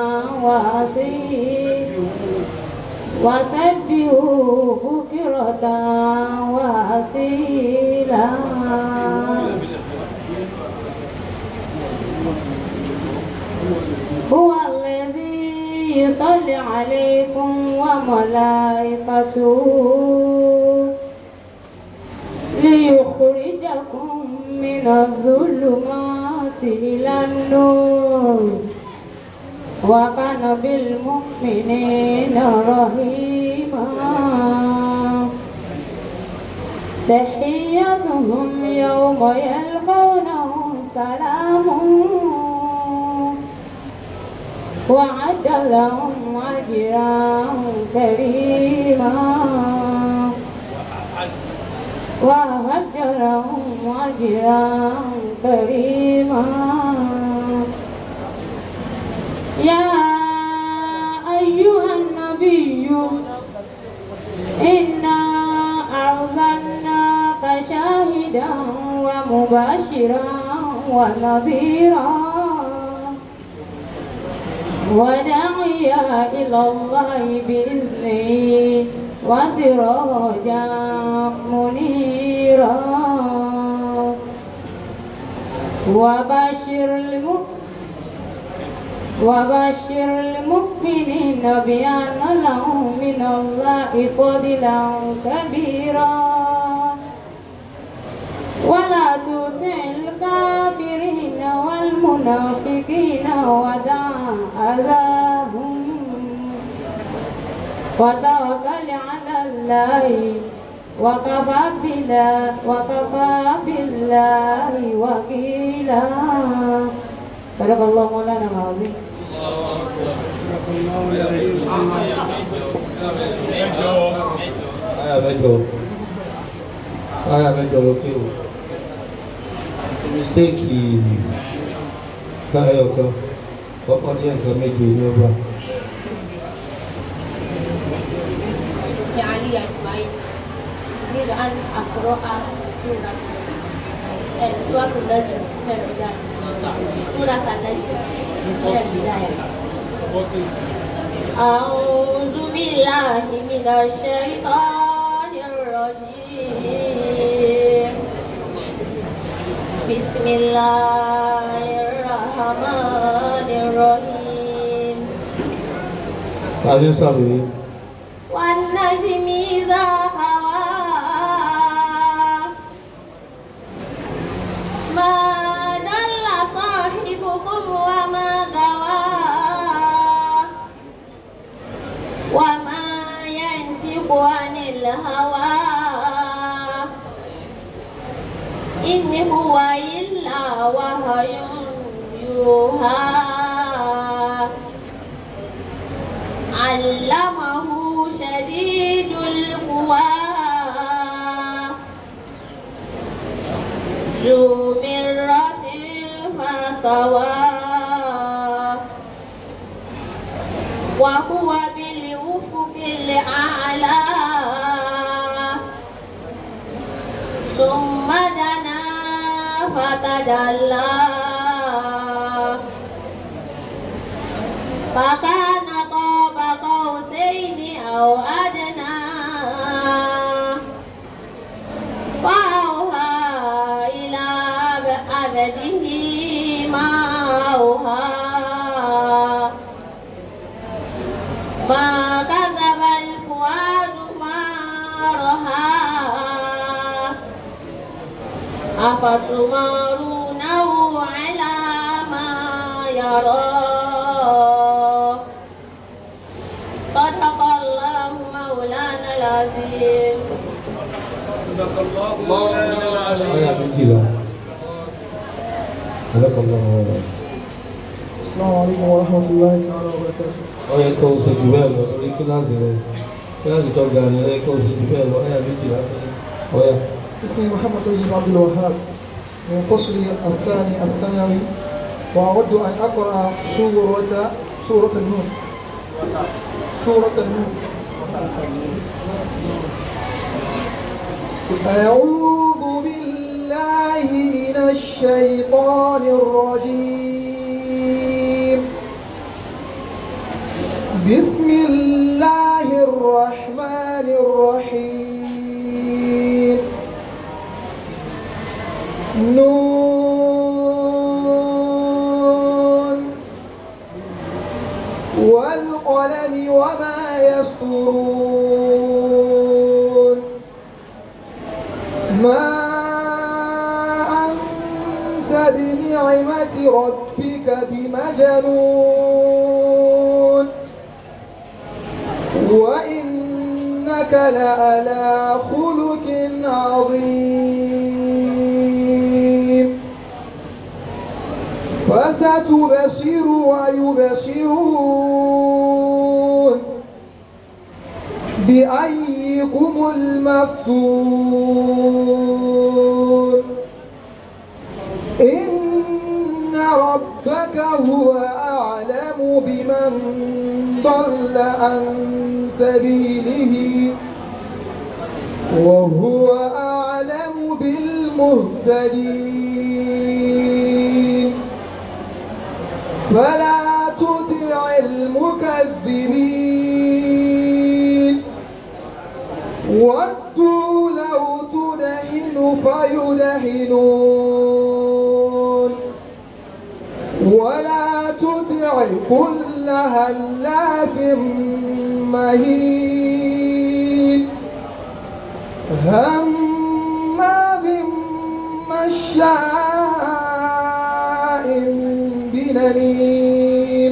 وأصيلا. هو الذي يصلي عليكم وملائكته ليخرجكم من الظلمات إلى النور وكان بالمؤمنين رحيما. تحيتهم يوم يلقونه سلام وعد لهم أجرا كريما وأعد لهم أجرا كريما. يا أيها النبي إنا أرسلناك شاهدا ومبشرا ونذيرا وداعيا إلى الله بإذنه وسراجا منيرا وبشر المؤمنين بأن لهم من الله فضلا كبيرا ولا تطع الكافرين والمنافقين ودع أذاهم وتوكل على الله وكفى بالله وكيلا. صدق الله مولانا العظيم. Aya mẹ́jọ ló kí o. Mistake káyọ̀ kan kọ́kọ́ ní nǹkan méje ní ọba. علي إسماعيل أريد أن أقرأ سورة النجم من البداية. سورة النجم من البداية. أعوذ بالله من الشيطان الرجيم. بسم الله الرحمن الرحيم. هذه صغيرة. والنجم إذا هوى ما ضل صاحبكم وما غوى وما ينطق عن الهوى إن هو إلا وحي يوحى علمه شديد القوى ذو مرة فاستوى وهو بالأفق الأعلى ثم دنا فتدلى فكان قاب قوسين أو أدنى فأوحى إلى عبده ما أوحى ما كذب الفؤاد ما رأى أفتمارونه على ما يرى صدق الله مولانا العظيم. صدق الله مولانا العظيم. صدق الله مولانا. السلام عليكم ورحمة الله تعالى وبركاته. ọyẹ kó o ṣe jù bẹ́ẹ̀ lọ lórí kíláàsì tó ga ni ọyẹ kó o ṣe jù bẹ́ẹ̀ lọ ọyà méjìlá ọyà. اسمي محمد رجب عبد الوهاب من فصل الثاني الثانوي وأود أن أقرأ سورة النور. أعوذ بالله من الشيطان الرجيم. بسم الله الرحمن الرحيم. نون والقلم وما يسطرون. ما أنت بنعمة ربك بمجنون وإنك لعلى خلق عظيم. فستبصر ويبصرون بأيكم المفتون. إن ربك هو أعلم بمن ضل عن سبيله وهو أعلم بالمهتدين. فلا تطع المكذبين ودوا لو تدهن فيدهنون ولا تطع كل هلاف مهين هماز مشاء بنميم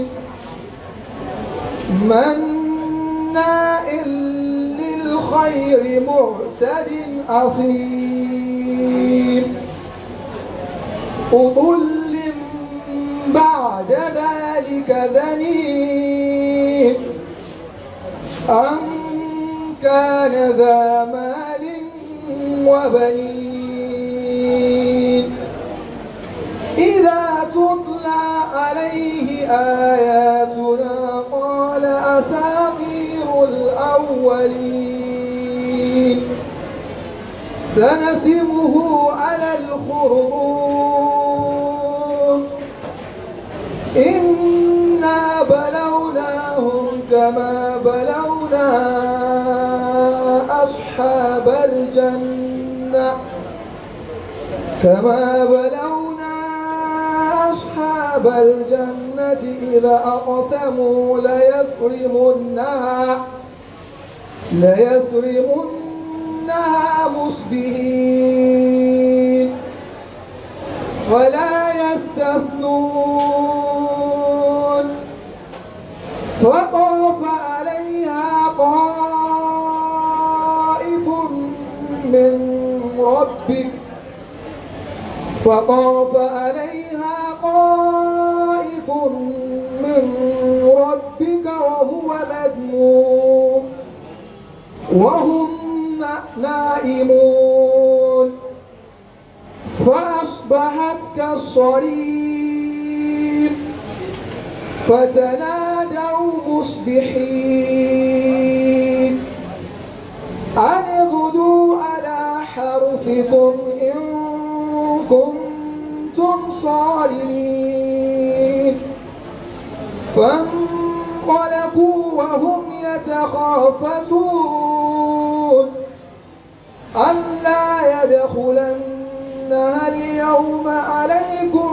مناع للخير معتد أثيم أضل بعد ذلك ذنيم أن كان ذا مال وبنين إذا تتلى عليه آياتنا قال أساطير الأولين سنسمه على الخرطوم إنا بلوناهم كما بلونا أصحاب الجنة كما بلونا أصحاب الجنة الجنة إذا أقسموا ليسرمنها مصبحين ولا يستثنون فطاف عليها طائف من ربك وهو مذموم وهم نائمون فأصبحت كالصريم فتنادوا مصبحين أن اغدوا على حرثكم إن كنتم صارمين فانطلقوا وهم يتخافتون ألا يدخلنها اليوم عليكم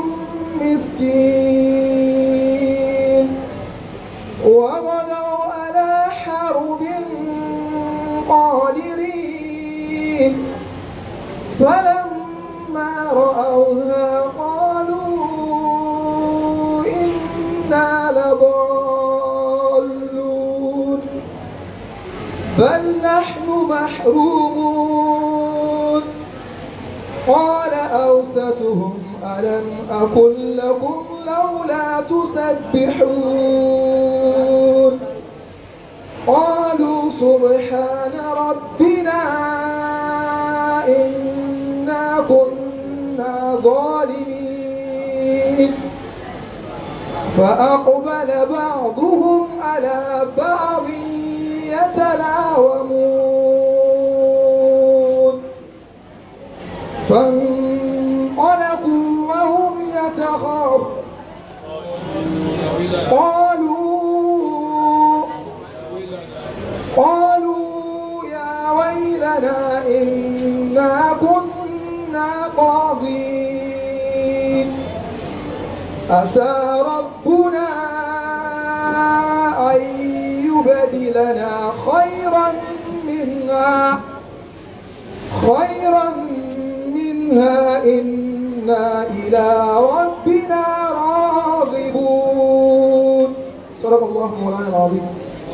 مسكين وغدوا على حرب قادرين فلما رأوها قالوا إنا لضالون بل نحن محرومون قال أوسطهم ألم أقل لكم لولا تسبحون قالوا سبحان ربنا إنا كنا ظالمين فأقبل بعضهم على بعض يتلاومون فانطلقوا وهم قالوا يا ويلنا إنا كنا طاغين عسى ربنا أن يبدلنا خيرا منها إنا إلى ربنا راغبون. صدق الله مولانا العظيم.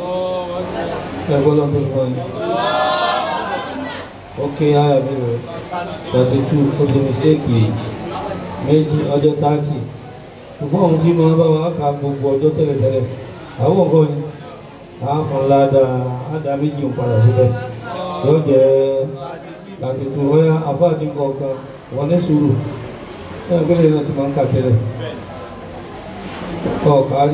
Okay, I have 32 for the mistake. Méjì ọjọ́ 30. Ṣùgbọ́n ohun tí máa bá wa kà gbogbo ọjọ́ tẹ́lẹ̀tẹ́lẹ̀. Àwọn ọgọ́ ni àwọn àdá méjì ń padà síbẹ̀. Yóò jẹ́ 32 ọ̀yá àfáàdì kọ̀ọ̀kan wọ́n ní sùúrù. Ṣé ìgbélé náà ti máa ń kà tẹ́lẹ̀? Ọ̀kárí.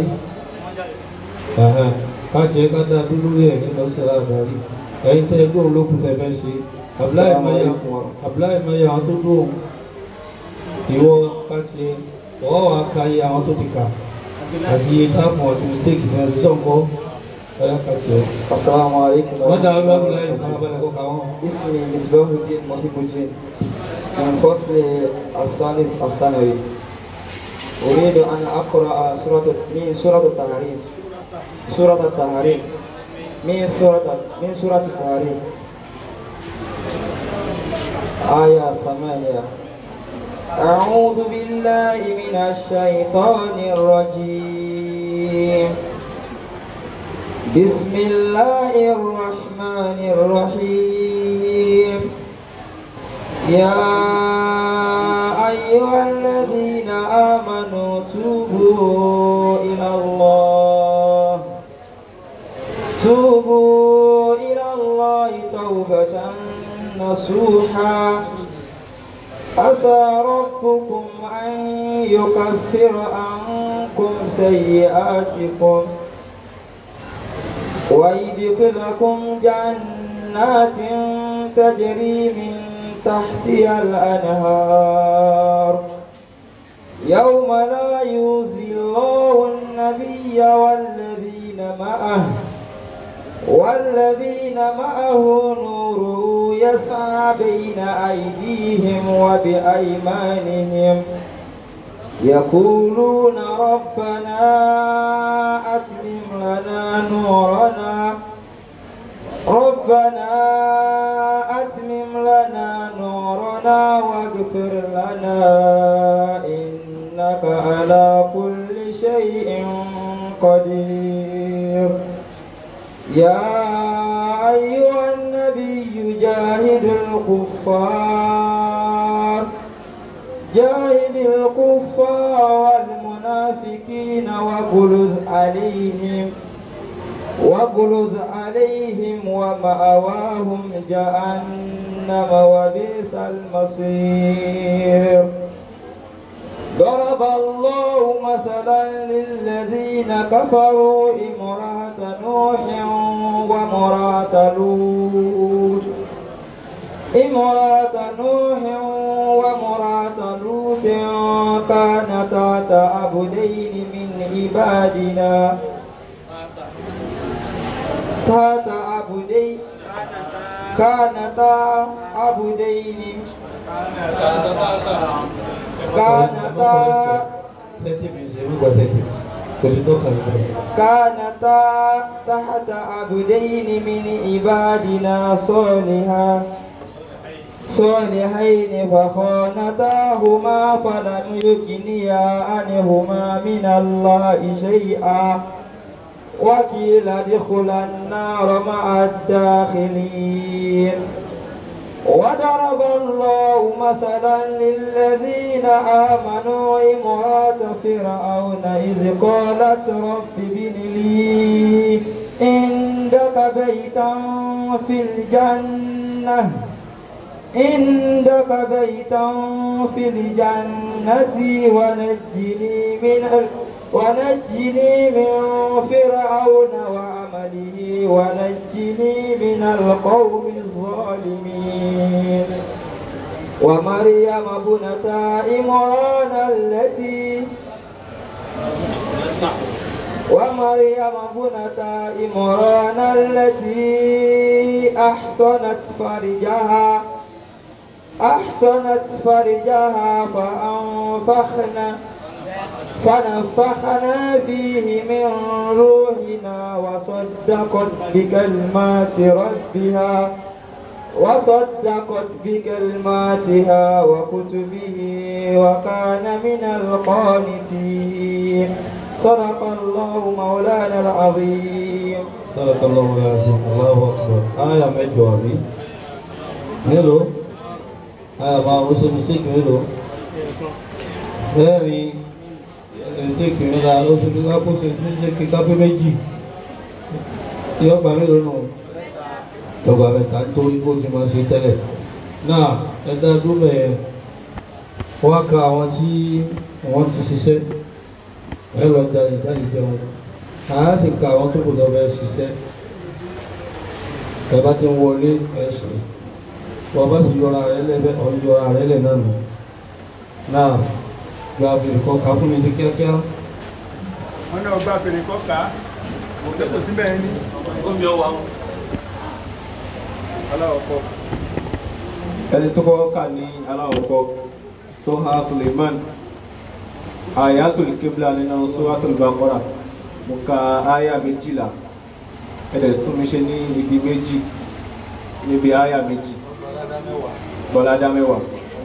Káàkiri ẹ̀ka dá dúró rí ẹ̀ nínú ọ̀sẹ̀ àdárí. Ẹ̀yin tẹ́ ẹgbẹ́ olókùn tẹ́ fẹ́ ṣe. Abdullahi Maya àwọn tó dúró. Ìwọ káàkiri ọwọ́ wa káyé àwọn tó ti kà. Àti táàpù àti mistake ní ẹ̀sùn sọ̀kọ́. Ọ̀yá káàkiri. Assalamu alaikum. Wọ́n dá ọlọ́run láyé ìfarabalẹ̀ kọ́ka wọn. Ismi Misbahuddin Muhibbuddin. من فصل الثالث الثانوي. أريد أن أقرأ سورة التحريم. من سورة التحريم آية 8. أعوذ بالله من الشيطان الرجيم. بسم الله الرحمن الرحيم. يا أيها الذين آمنوا توبوا إلى الله توبة نصوحا عسى ربكم أن يكفر عنكم سيئاتكم ويدخلكم جنات تجري من تحتها الأنهار يوم لا يخزي الله النبي والذين معه نوره يسعى بين أيديهم وبأيمانهم يقولون ربنا أتمم لنا نورنا واغفر لنا إنك على كل شيء قدير. يا أيها النبي جاهد الكفار والمنافقين واغلظ عليهم ومأواهم جهنم وبئس المصير. ضرب الله مثلا للذين كفروا امرأة نوح وامرأة لوط كانتا عبدين من عبادنا كانتا تحت عبدين من عبادنا صالحين فخانتاهما فلم يغنيا عنهما من الله شيئا وقيل ادخلا النار مع الداخلين. وضرب الله مثلا للذين آمنوا امرأة فرعون إذ قالت رب ابن لي عندك بيتا في الجنة ونجني من فرعون وعمله ونجني من القوم الظالمين. ومريم ابنة عمران التي أحصنت فرجها فنفخنا فيه من روحنا وصدقت بكلماتها وكتبه وكان من القانتين. صدق الله مولانا العظيم. صدق الله العظيم. الله أكبر. آية مجوابي hello máa wọ́n ṣe mistake mélòó lẹ́rìn mistake mẹ́ta ó ṣe ní kápó ṣe ní ṣe kí kápé méjì tí ọgbà mélòó nù ọgbà mẹ́ta nítorí kó ti máa ṣe tẹ́lẹ̀ náà ẹ̀dá dúró ẹ̀ wọ́n ka àwọn tí wọ́n ti ṣiṣẹ́ ẹ̀rọ jáde jẹun àá sì ka àwọn tó kò lọ bẹ́ẹ̀ ṣiṣẹ́ ẹ̀ bá ti ń wọlé ẹ̀sùn wọ́n bá ti yọra rẹ̀ lẹ́bẹ̀ ọ̀yọ́ra rẹ̀ lẹ̀ náà nù náà gba fèrè kọ́ ká fún mi ní kíákíá. wọ́n náà gba fèrè kọ́ ká òkè kò sí bẹ́ẹ̀ ni omi ọwà wọn. aláwọ̀kọ́. ẹni tó kọ́ kà ní aláwọ̀kọ́ tó ha Suleiman ayatul kibla nínú suratul Baqara mo ka aya 12 ẹ̀dẹ̀ tún mi ṣe ní ibi méjì níbi aya 2 bọ́ládá mẹ́wàá.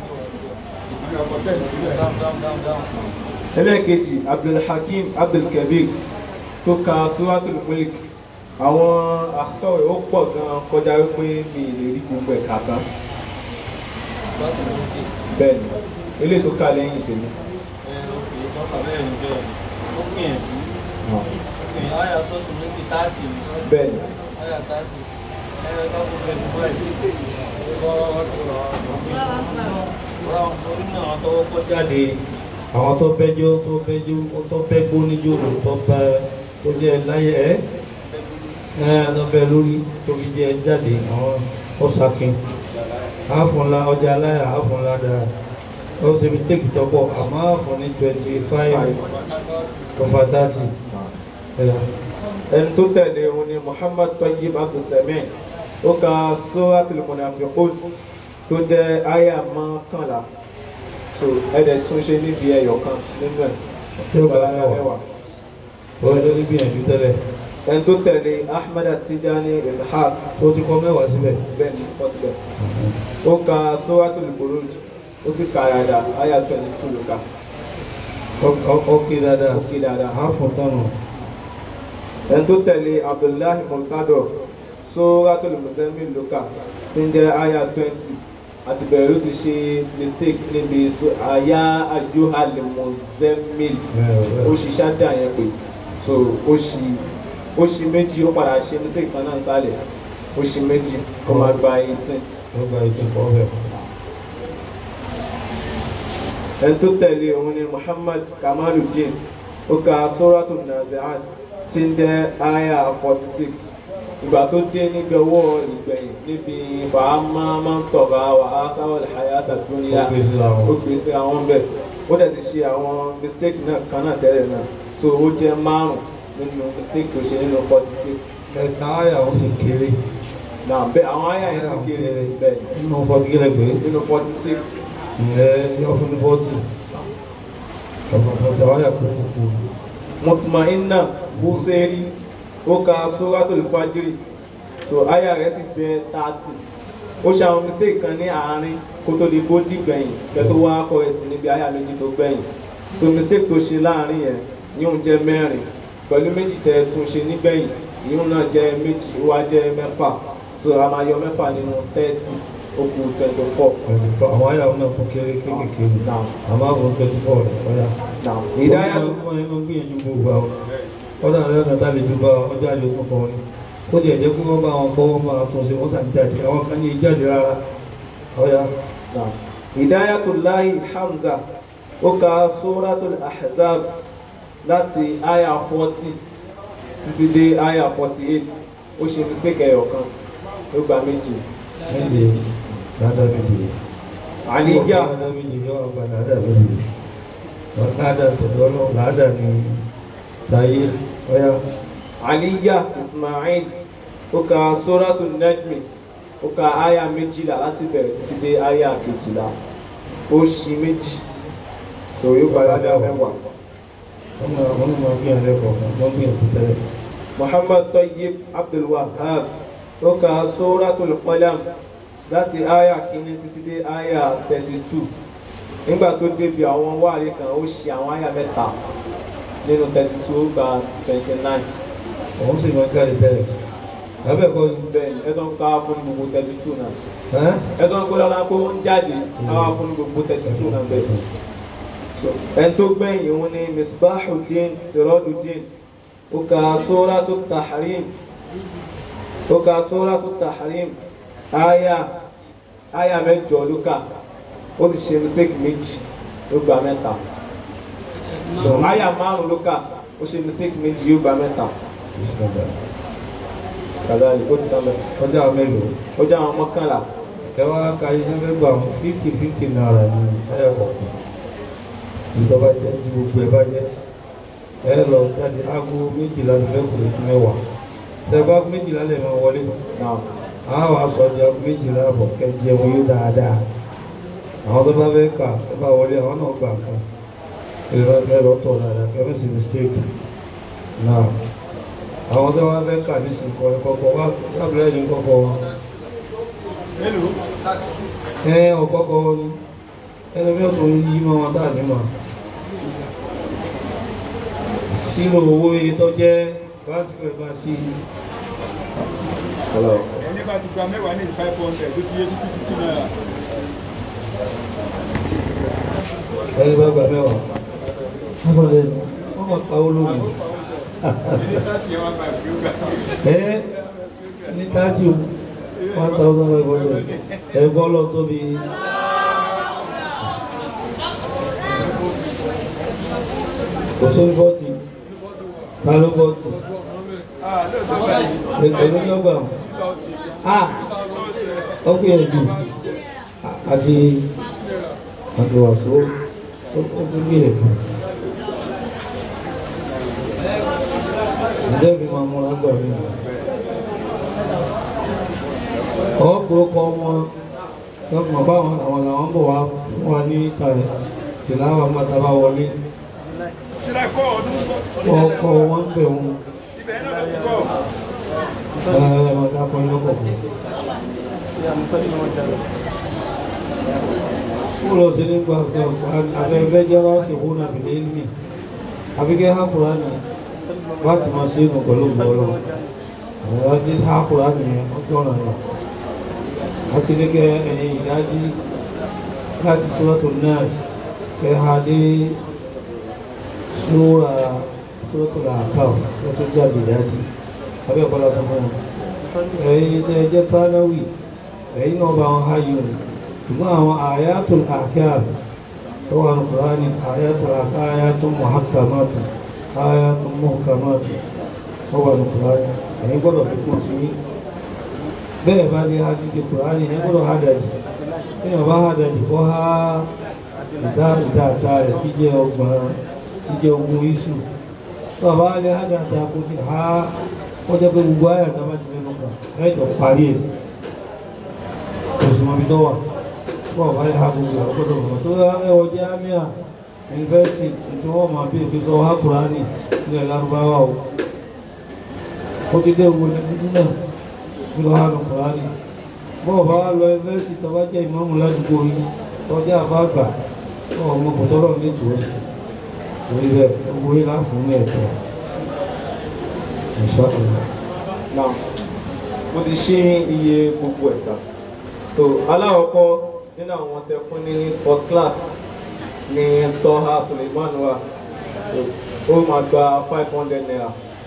ẹlẹ́ẹ̀kejì Abdulhakim Abdulkabir tó ka Suratul Mulk àwọn àtọ́wẹ̀ ó pọ̀ gan kọjá wípé mi lè rí gbogbo ẹ̀ka kan. bẹ́ẹ̀ni ilé tó ka lẹ́yìn ìṣèlú. bẹ́ẹ̀ni. àwọn tó bẹ́jọ́ tó bẹ́gbó níjó tó bẹ́ tó jẹ́ láyé tó bẹ́ lórí tó fi jẹ́ jáde àwọn ọ̀sàkín àáfọ̀nlá ọjà aláyà àáfọ̀nlá dára ó ṣe fi tẹ́kì tọ́pọ̀ àmọ́ àáfọ̀n ní 25/30 ẹni tó tẹ̀lé òun ni Muhammad Tayyib Abdulsami ó ka Suratul Munafiqun tó jẹ́ àyà mọ́kànlá so ẹ̀dẹ̀ tún ṣe níbi ẹyọ kan nínú ẹ̀ tí ó gbà mẹ́wàá wọ́n ló ní gbìyànjú tẹ́lẹ̀ ẹni tó tẹ̀lé Ahmed Tijani Ishaq tó ti kọ́ mẹ́wàá síbẹ̀ bẹ́ẹ̀ ni kọ́ síbẹ̀ ó ka Suratul Buruj ó sì ka àyàdà àyà 22 ló ka ọkè dáadáa ó kí dáadáa. á fún tọ́nù ẹni tó tẹ̀lé Abdullahi Murtado Suratul Muzammil ló ka tí ń jẹ́ àyà 20 àti bẹ̀rẹ̀ ló ti ṣe mistake níbi àyà ayyuhal muzammil ó ṣi ṣáda yẹn pé so ó ṣi méjì ó padà ṣe mistake kan náà sálẹ̀ ó ṣi méjì ó máa gba 18. ó gba ìjọba ọbẹ̀ ẹni tó tẹ̀lé òun ni Muhammad Kamaluddin ó ka Suratul Nazi'at tí ń jẹ́ àyà 46 ìgbà tó dé níbi ọwọ́ ìgbẹ̀yìn níbi fàámà máa ń tọ̀gá wà á sáwọ́lì hayata dunya ó gbèsè àwọn bẹ́ẹ̀ ó dẹ̀ ti ṣe àwọn mistake náà kan náà tẹ́lẹ̀ náà so ó jẹ́ 5 nínú mistake tó ṣe nínú 46. ẹ̀ka àyà ó sì kéré náà bẹ́ẹ̀ àwọn àyà yẹn sì kéré bẹ́ẹ̀ nínú 40 gẹ́lẹ́ pé nínú 46. yóò fún ní 40 ọ̀pọ̀lọpọ̀ àyà kò kúkú Mutmainna Busiri ó ka Suratul Fajr so àyà rẹ̀ sì jẹ́ 30 ó ṣe àwọn mistake kan ní àárín kó tó di bó dìgbẹ̀yìn kẹ́ tó wá correct níbi àyà méjì tó gbẹ̀yìn so mistake tó ṣe láàárín yẹn yóò jẹ́ 4 pẹ̀lú méjì tẹ́ tún ṣe nígbẹ̀yìn yóò náà jẹ́ 2 ó wá jẹ́ 6 so a máa yọ 6 nínú 30 ó kù 24. àwọn àyà náà fún kéré kéékèèké àmọ́ àwọn 24 rẹ̀ ọ̀yà ìdáyà tó máa ń gbìyànjú gbogbo àwọn ọ̀dà rẹ̀ ọ̀nà tàbí ju bá ọjọ́ àjò tó kọ́ ni ó ti ẹ̀jẹ̀ kó wọ́n bá wọn kọ́ wọ́n máa tún ṣe wọ́n sàn jáde àwọn kan ní ìjáde rárá ọ̀yà. Hidayatullahi Hamza ó ka Suratul Ahzab láti àyà 40 títí dé àyà 48 ó ṣe mistake ẹyọ kan ó gba méjì. méje dáadáa méje. Àlíyá dáadáa méje yọ ọgbà dáadáa méje wọn dáadáa tọ̀dọ̀ náà dáadáa ní táyé ọ̀yà. Àlíyá Ismail ó ka Suratul Najmi ó ka àyà 12 láti bẹ̀rẹ̀ títí dé àyà 12 ó ṣi méjì tó yóò gba dáadáa 10. wọ́n máa gbé ẹ̀rẹ́ kọ̀ọ̀kan wọ́n gbé ẹ̀kú tẹ́lẹ̀. Muhammad Tayyib Abdul Wahab ó ka Suratul Qalam láti àyà 1 títí dé àyà 32 nígbà tó débi àwọn wáàrí kan ó ṣe àwọn àyà 3 nínú 32 ó gba 29. òun sì máa jáde tẹ́lẹ̀ lábẹ́ ẹ̀kọ́ bẹ́ẹ̀ ẹ̀sán ká fún gbogbo 32 náà ẹ̀sán kó lọ́la pé ó ń jáde káwá fún gbogbo 32 náà bẹ́ẹ̀. ẹni tó gbẹ̀yìn òun ni Misbahuddin Sirajuddin ó ka Suratul Tahrim ó ka Suratul Tahrim àyà 8 ló kà ó sì ṣe mistake 2 ló gba 3 àyà 5 ló kà ó ṣe mistake 2 yóò gba 3 kàdáàlì ó ti tán bẹ́ẹ̀. ọjà mélòó. ọjà àwọn mọ́kànlá. ẹ wá ka iṣẹ́ fẹ́ gbà wọn 50 náírà ní ẹ̀yà kọ̀ọ̀kan ìjọba jẹ́ ti gbogbo ẹ̀ bá jẹ́ ẹ lọ jáde aago 12 ní mẹ́kùnrin sí mẹ́wàá tẹ́gbà 12 lè máa wọlé àwọn aṣọ ọjà 12 àbọ̀ kẹjì ẹ̀wọ̀n yóò dáadáa àwọn tó bá fẹ́ kà ẹ bá wọlé àwọn náà gbà kan ẹ bá fẹ́ lọ́tọ̀ dáadáa kẹfẹ́ sí mistake náà àwọn tó bá fẹ́ kà ní sìnkọ́ ẹ kọ́kọ́ wá lábẹ́rẹ́ yìí kọ́kọ́ wá. ọ̀kọ́kọ́ wọn ni ẹlẹ́mí ọ̀tún yí mọ́ wọn dáa ní màá sínú owó iye tó jẹ́ báṣìkò ìbá sí ẹni bá ti gba mẹ́wàá ní 500 tó ti yé títí 50 náírà. ẹni bá gba mẹ́wàá wọ́n mọ̀ káwó lónìí ní tájú 1,500 ẹ̀gbọ́n lọ tóbi kò sórí bọ́ọ̀tì ta ló bọ́ọ̀tì ẹ̀gbọ́n ló gbà ọgbẹ́ ẹ̀dù àti wàsó ó gbé ẹ̀dù ìdẹ́bí máa múra gbà mí ọ̀pọ̀lọpọ̀ ọmọ lọ́pọ̀ báwọn àwọn làwọn bọ̀ wá fún wa ní ìtàrẹ̀ tìláwà mọ́ta bá wọlé Sílẹ̀ kọ́ ọdún ọkọ̀ wọn pè wọn ibẹ̀ náà lọ kọ́. ọ̀dà kan lọ́kọ̀ fún lọ sí nígbà àfẹ́fẹ́ jẹ́ wá sí òun àbí lé ní àbíkẹ́ hákùrá ní láti máa ṣe inú pẹ̀lú ìgbọ́lọ́ àwọn láti hákùrá ní ọjọ́ ọ̀nà rẹ̀ àti nígbẹ́ ẹ̀yìn ìdájí láti sọ́tò náà kẹ́ ha dé sọ́tò làákàw lọ́tọ́ jáde ìdájí abẹ́ ọ̀pọ̀lọpọ̀ tó fún wọn ẹ̀yìn tẹ́ jẹ́ tánáwì ẹ̀yìn náà bá wọn háyò ṣùgbọ́n àwọn àyàtul ahkam tó wà ní Kùránì àyàtul ahkam àyàtul muhakkamatu àyàtul muhkamatu tó wà ní Kùránì ẹ̀yìn gbọ́dọ̀ fi kún sí bẹ́ẹ̀ bá ní àjíjẹ Kùránì ẹ̀yìn gbọ́dọ̀ hádàjì tí wọ́n bá hádàjì kọ́ há ìdáàtà rẹ̀ jíjẹ ogun iṣu tó bá ní hádàjì kó ti há ó jẹ́ pé gbogbo àyàtà bá ti mẹ́nu kan ẹ̀jọ̀ parí ẹ̀ òṣùmọ̀bí tó wà wọ́n bá yá gbogbo ọgbọ́dọ̀ ọ̀pọ̀ tó ẹwọ jẹ́ àmìyà ìfẹ́sì tí wọ́n máa bí ìfẹ́sọ wá Kùránì ilẹ̀ Lárúbáwá o ó ti dé owó ní títí náà bí lọ hánà Kùránì bọ́ọ̀ bá lọ ìfẹ́sì tó bá jẹ́ ìmáàmù ládùúgbò yìí tó jẹ́ àbáàgbà ọmọ kò tọ́rọ̀ ní ìtòwé orí rẹ̀ owó yìí láfún ní ẹ̀tọ́ Now, mo ti ṣí iye gbogbo ẹ̀ta. So, aláwọ̀kọ́ nínú àwọn tẹ fún ní first class ní Tọ́ha Suleiman wa. Ó máa gba 500 naira.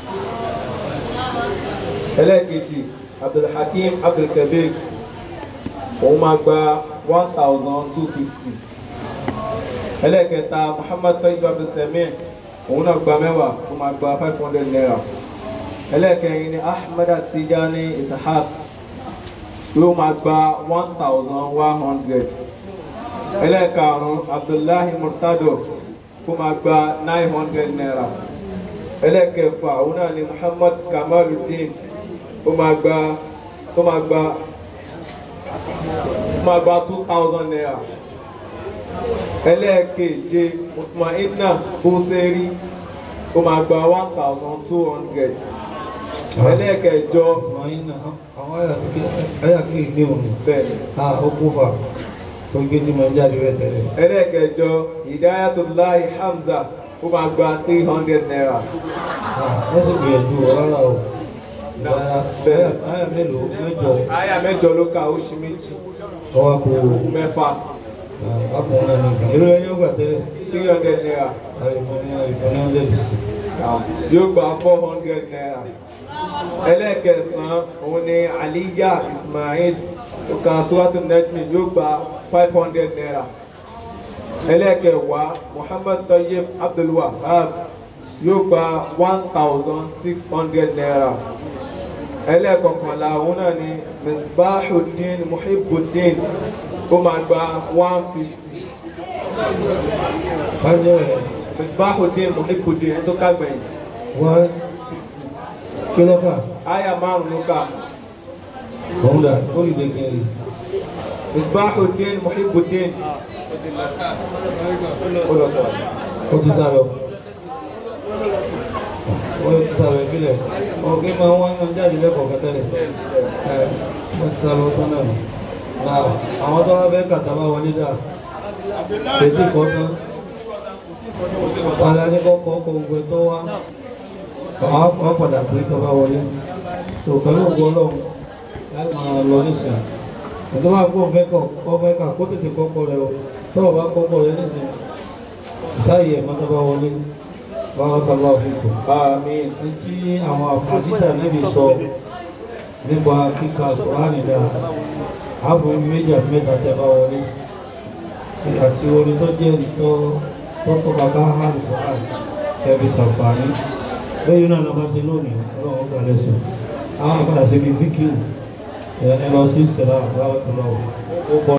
Ẹlẹ́ẹ̀kejì, Abdulhakim Abdulkabir. Òun máa gba 1,250. Ẹlẹ́ẹ̀kẹta, Muhammad Tayyib Abdulsamin. Òun náà gba mẹ́wàá, ó máa gba 500 naira. Ẹlẹ́ẹ̀kẹrin ni Ahmed Tijani Ishaq yóò máa gba 1,100. Ẹlẹ́ẹ̀karùn-ún Abdullahi Murtado kó máa gba 900 naira. Ẹlẹ́ẹ̀kẹfà òun náà ni Muhammad Kamaluddin ó máa gba 2,000 naira. Ẹlẹ́ẹ̀keje Mutmainna Buseri ó máa gba 1,200. Ẹlẹ́ẹ̀kẹjọ àwọn ayàkí ìgbé òní bẹ́ẹ̀ ó kú fà tó gbé tí ma jáde rẹ̀ tẹ̀lé. Ẹlẹ́ẹ̀kẹjọ Hidayatullahi Hamza ó máa gba 300 naira. wọ́n sì gbìyànjú rárá o àyà mélòó mẹ́jọ. Àyà mẹ́jọ ló ka ó ṣí méjì. ọwọ́ kò mẹ́fà. ọkùnrin náà nìkan irú ẹni ó gbà tẹ́lẹ̀. 300 naira. Yóò gba 400 naira. Ẹlẹ́ẹ̀kẹsàn-án òun ni Aliya Ismail òkà Suratu Najmi yóò gba 500 naira. Ẹlẹ́ẹ̀kẹwàá Muhammad Tayyib Abdulwahab yóò gba 1,600 naira. Ẹlẹ́ẹ̀kọkànlá òun náà ni Misbahuddin Muhibbuddin ó máa gba 150. Misbahuddin Muhibbuddin ẹni tó kágbẹ̀yìn. wọ́n kí ló kà. Àyà márùn-ún ló kà. òun dà ó lè dé kiri. Misbahuddin Muhibbuddin. ó ti sá lọ. wọ́n ti sá lọ ìbílẹ̀. ọ̀gẹ́ máa wọ́n ń jáde lẹ́kọ̀ọ́ kẹtẹ́lẹ̀. wọ́n ti sá lọ tán náà. àwọn tó wá fẹ́ kàtà bá wọlé dà. èsì kọ́ tán. wàhálà ní kọ́kọ́ gbogbo tó wá. àwọn padà pé tó bá wọlé. tó pẹ̀lú ògbó ọlọ́run láì máa lọ nísìnyí. ẹ̀tọ́ máa gbọ́ ọ̀fẹ́ kà kó tètè kọ́kọ́ rẹ̀ o. tọ́wọ́ bá kọ́kọ́ rẹ̀ nísìnyí. sáyé ẹ̀ máa tó bá wọlé. bárakàlá fíkù. Àmín. Tí àwọn àdísà níbi sọ nípa kíkà Kùránì dáa. Ààbò méjì àti mẹ́ta tẹ́ bá wọlé. Àti orin tó jẹ́ tó bàbá hàn Kùránì kẹ́bí sàǹfààní. Lẹ́yìn náà lọ́ba sí lónìí, ọlọ́run gbà lẹ́sìn. Àwọn àgbàdà sí bí fíkì ẹ̀ lọ sí ìṣẹ̀lá àbúrò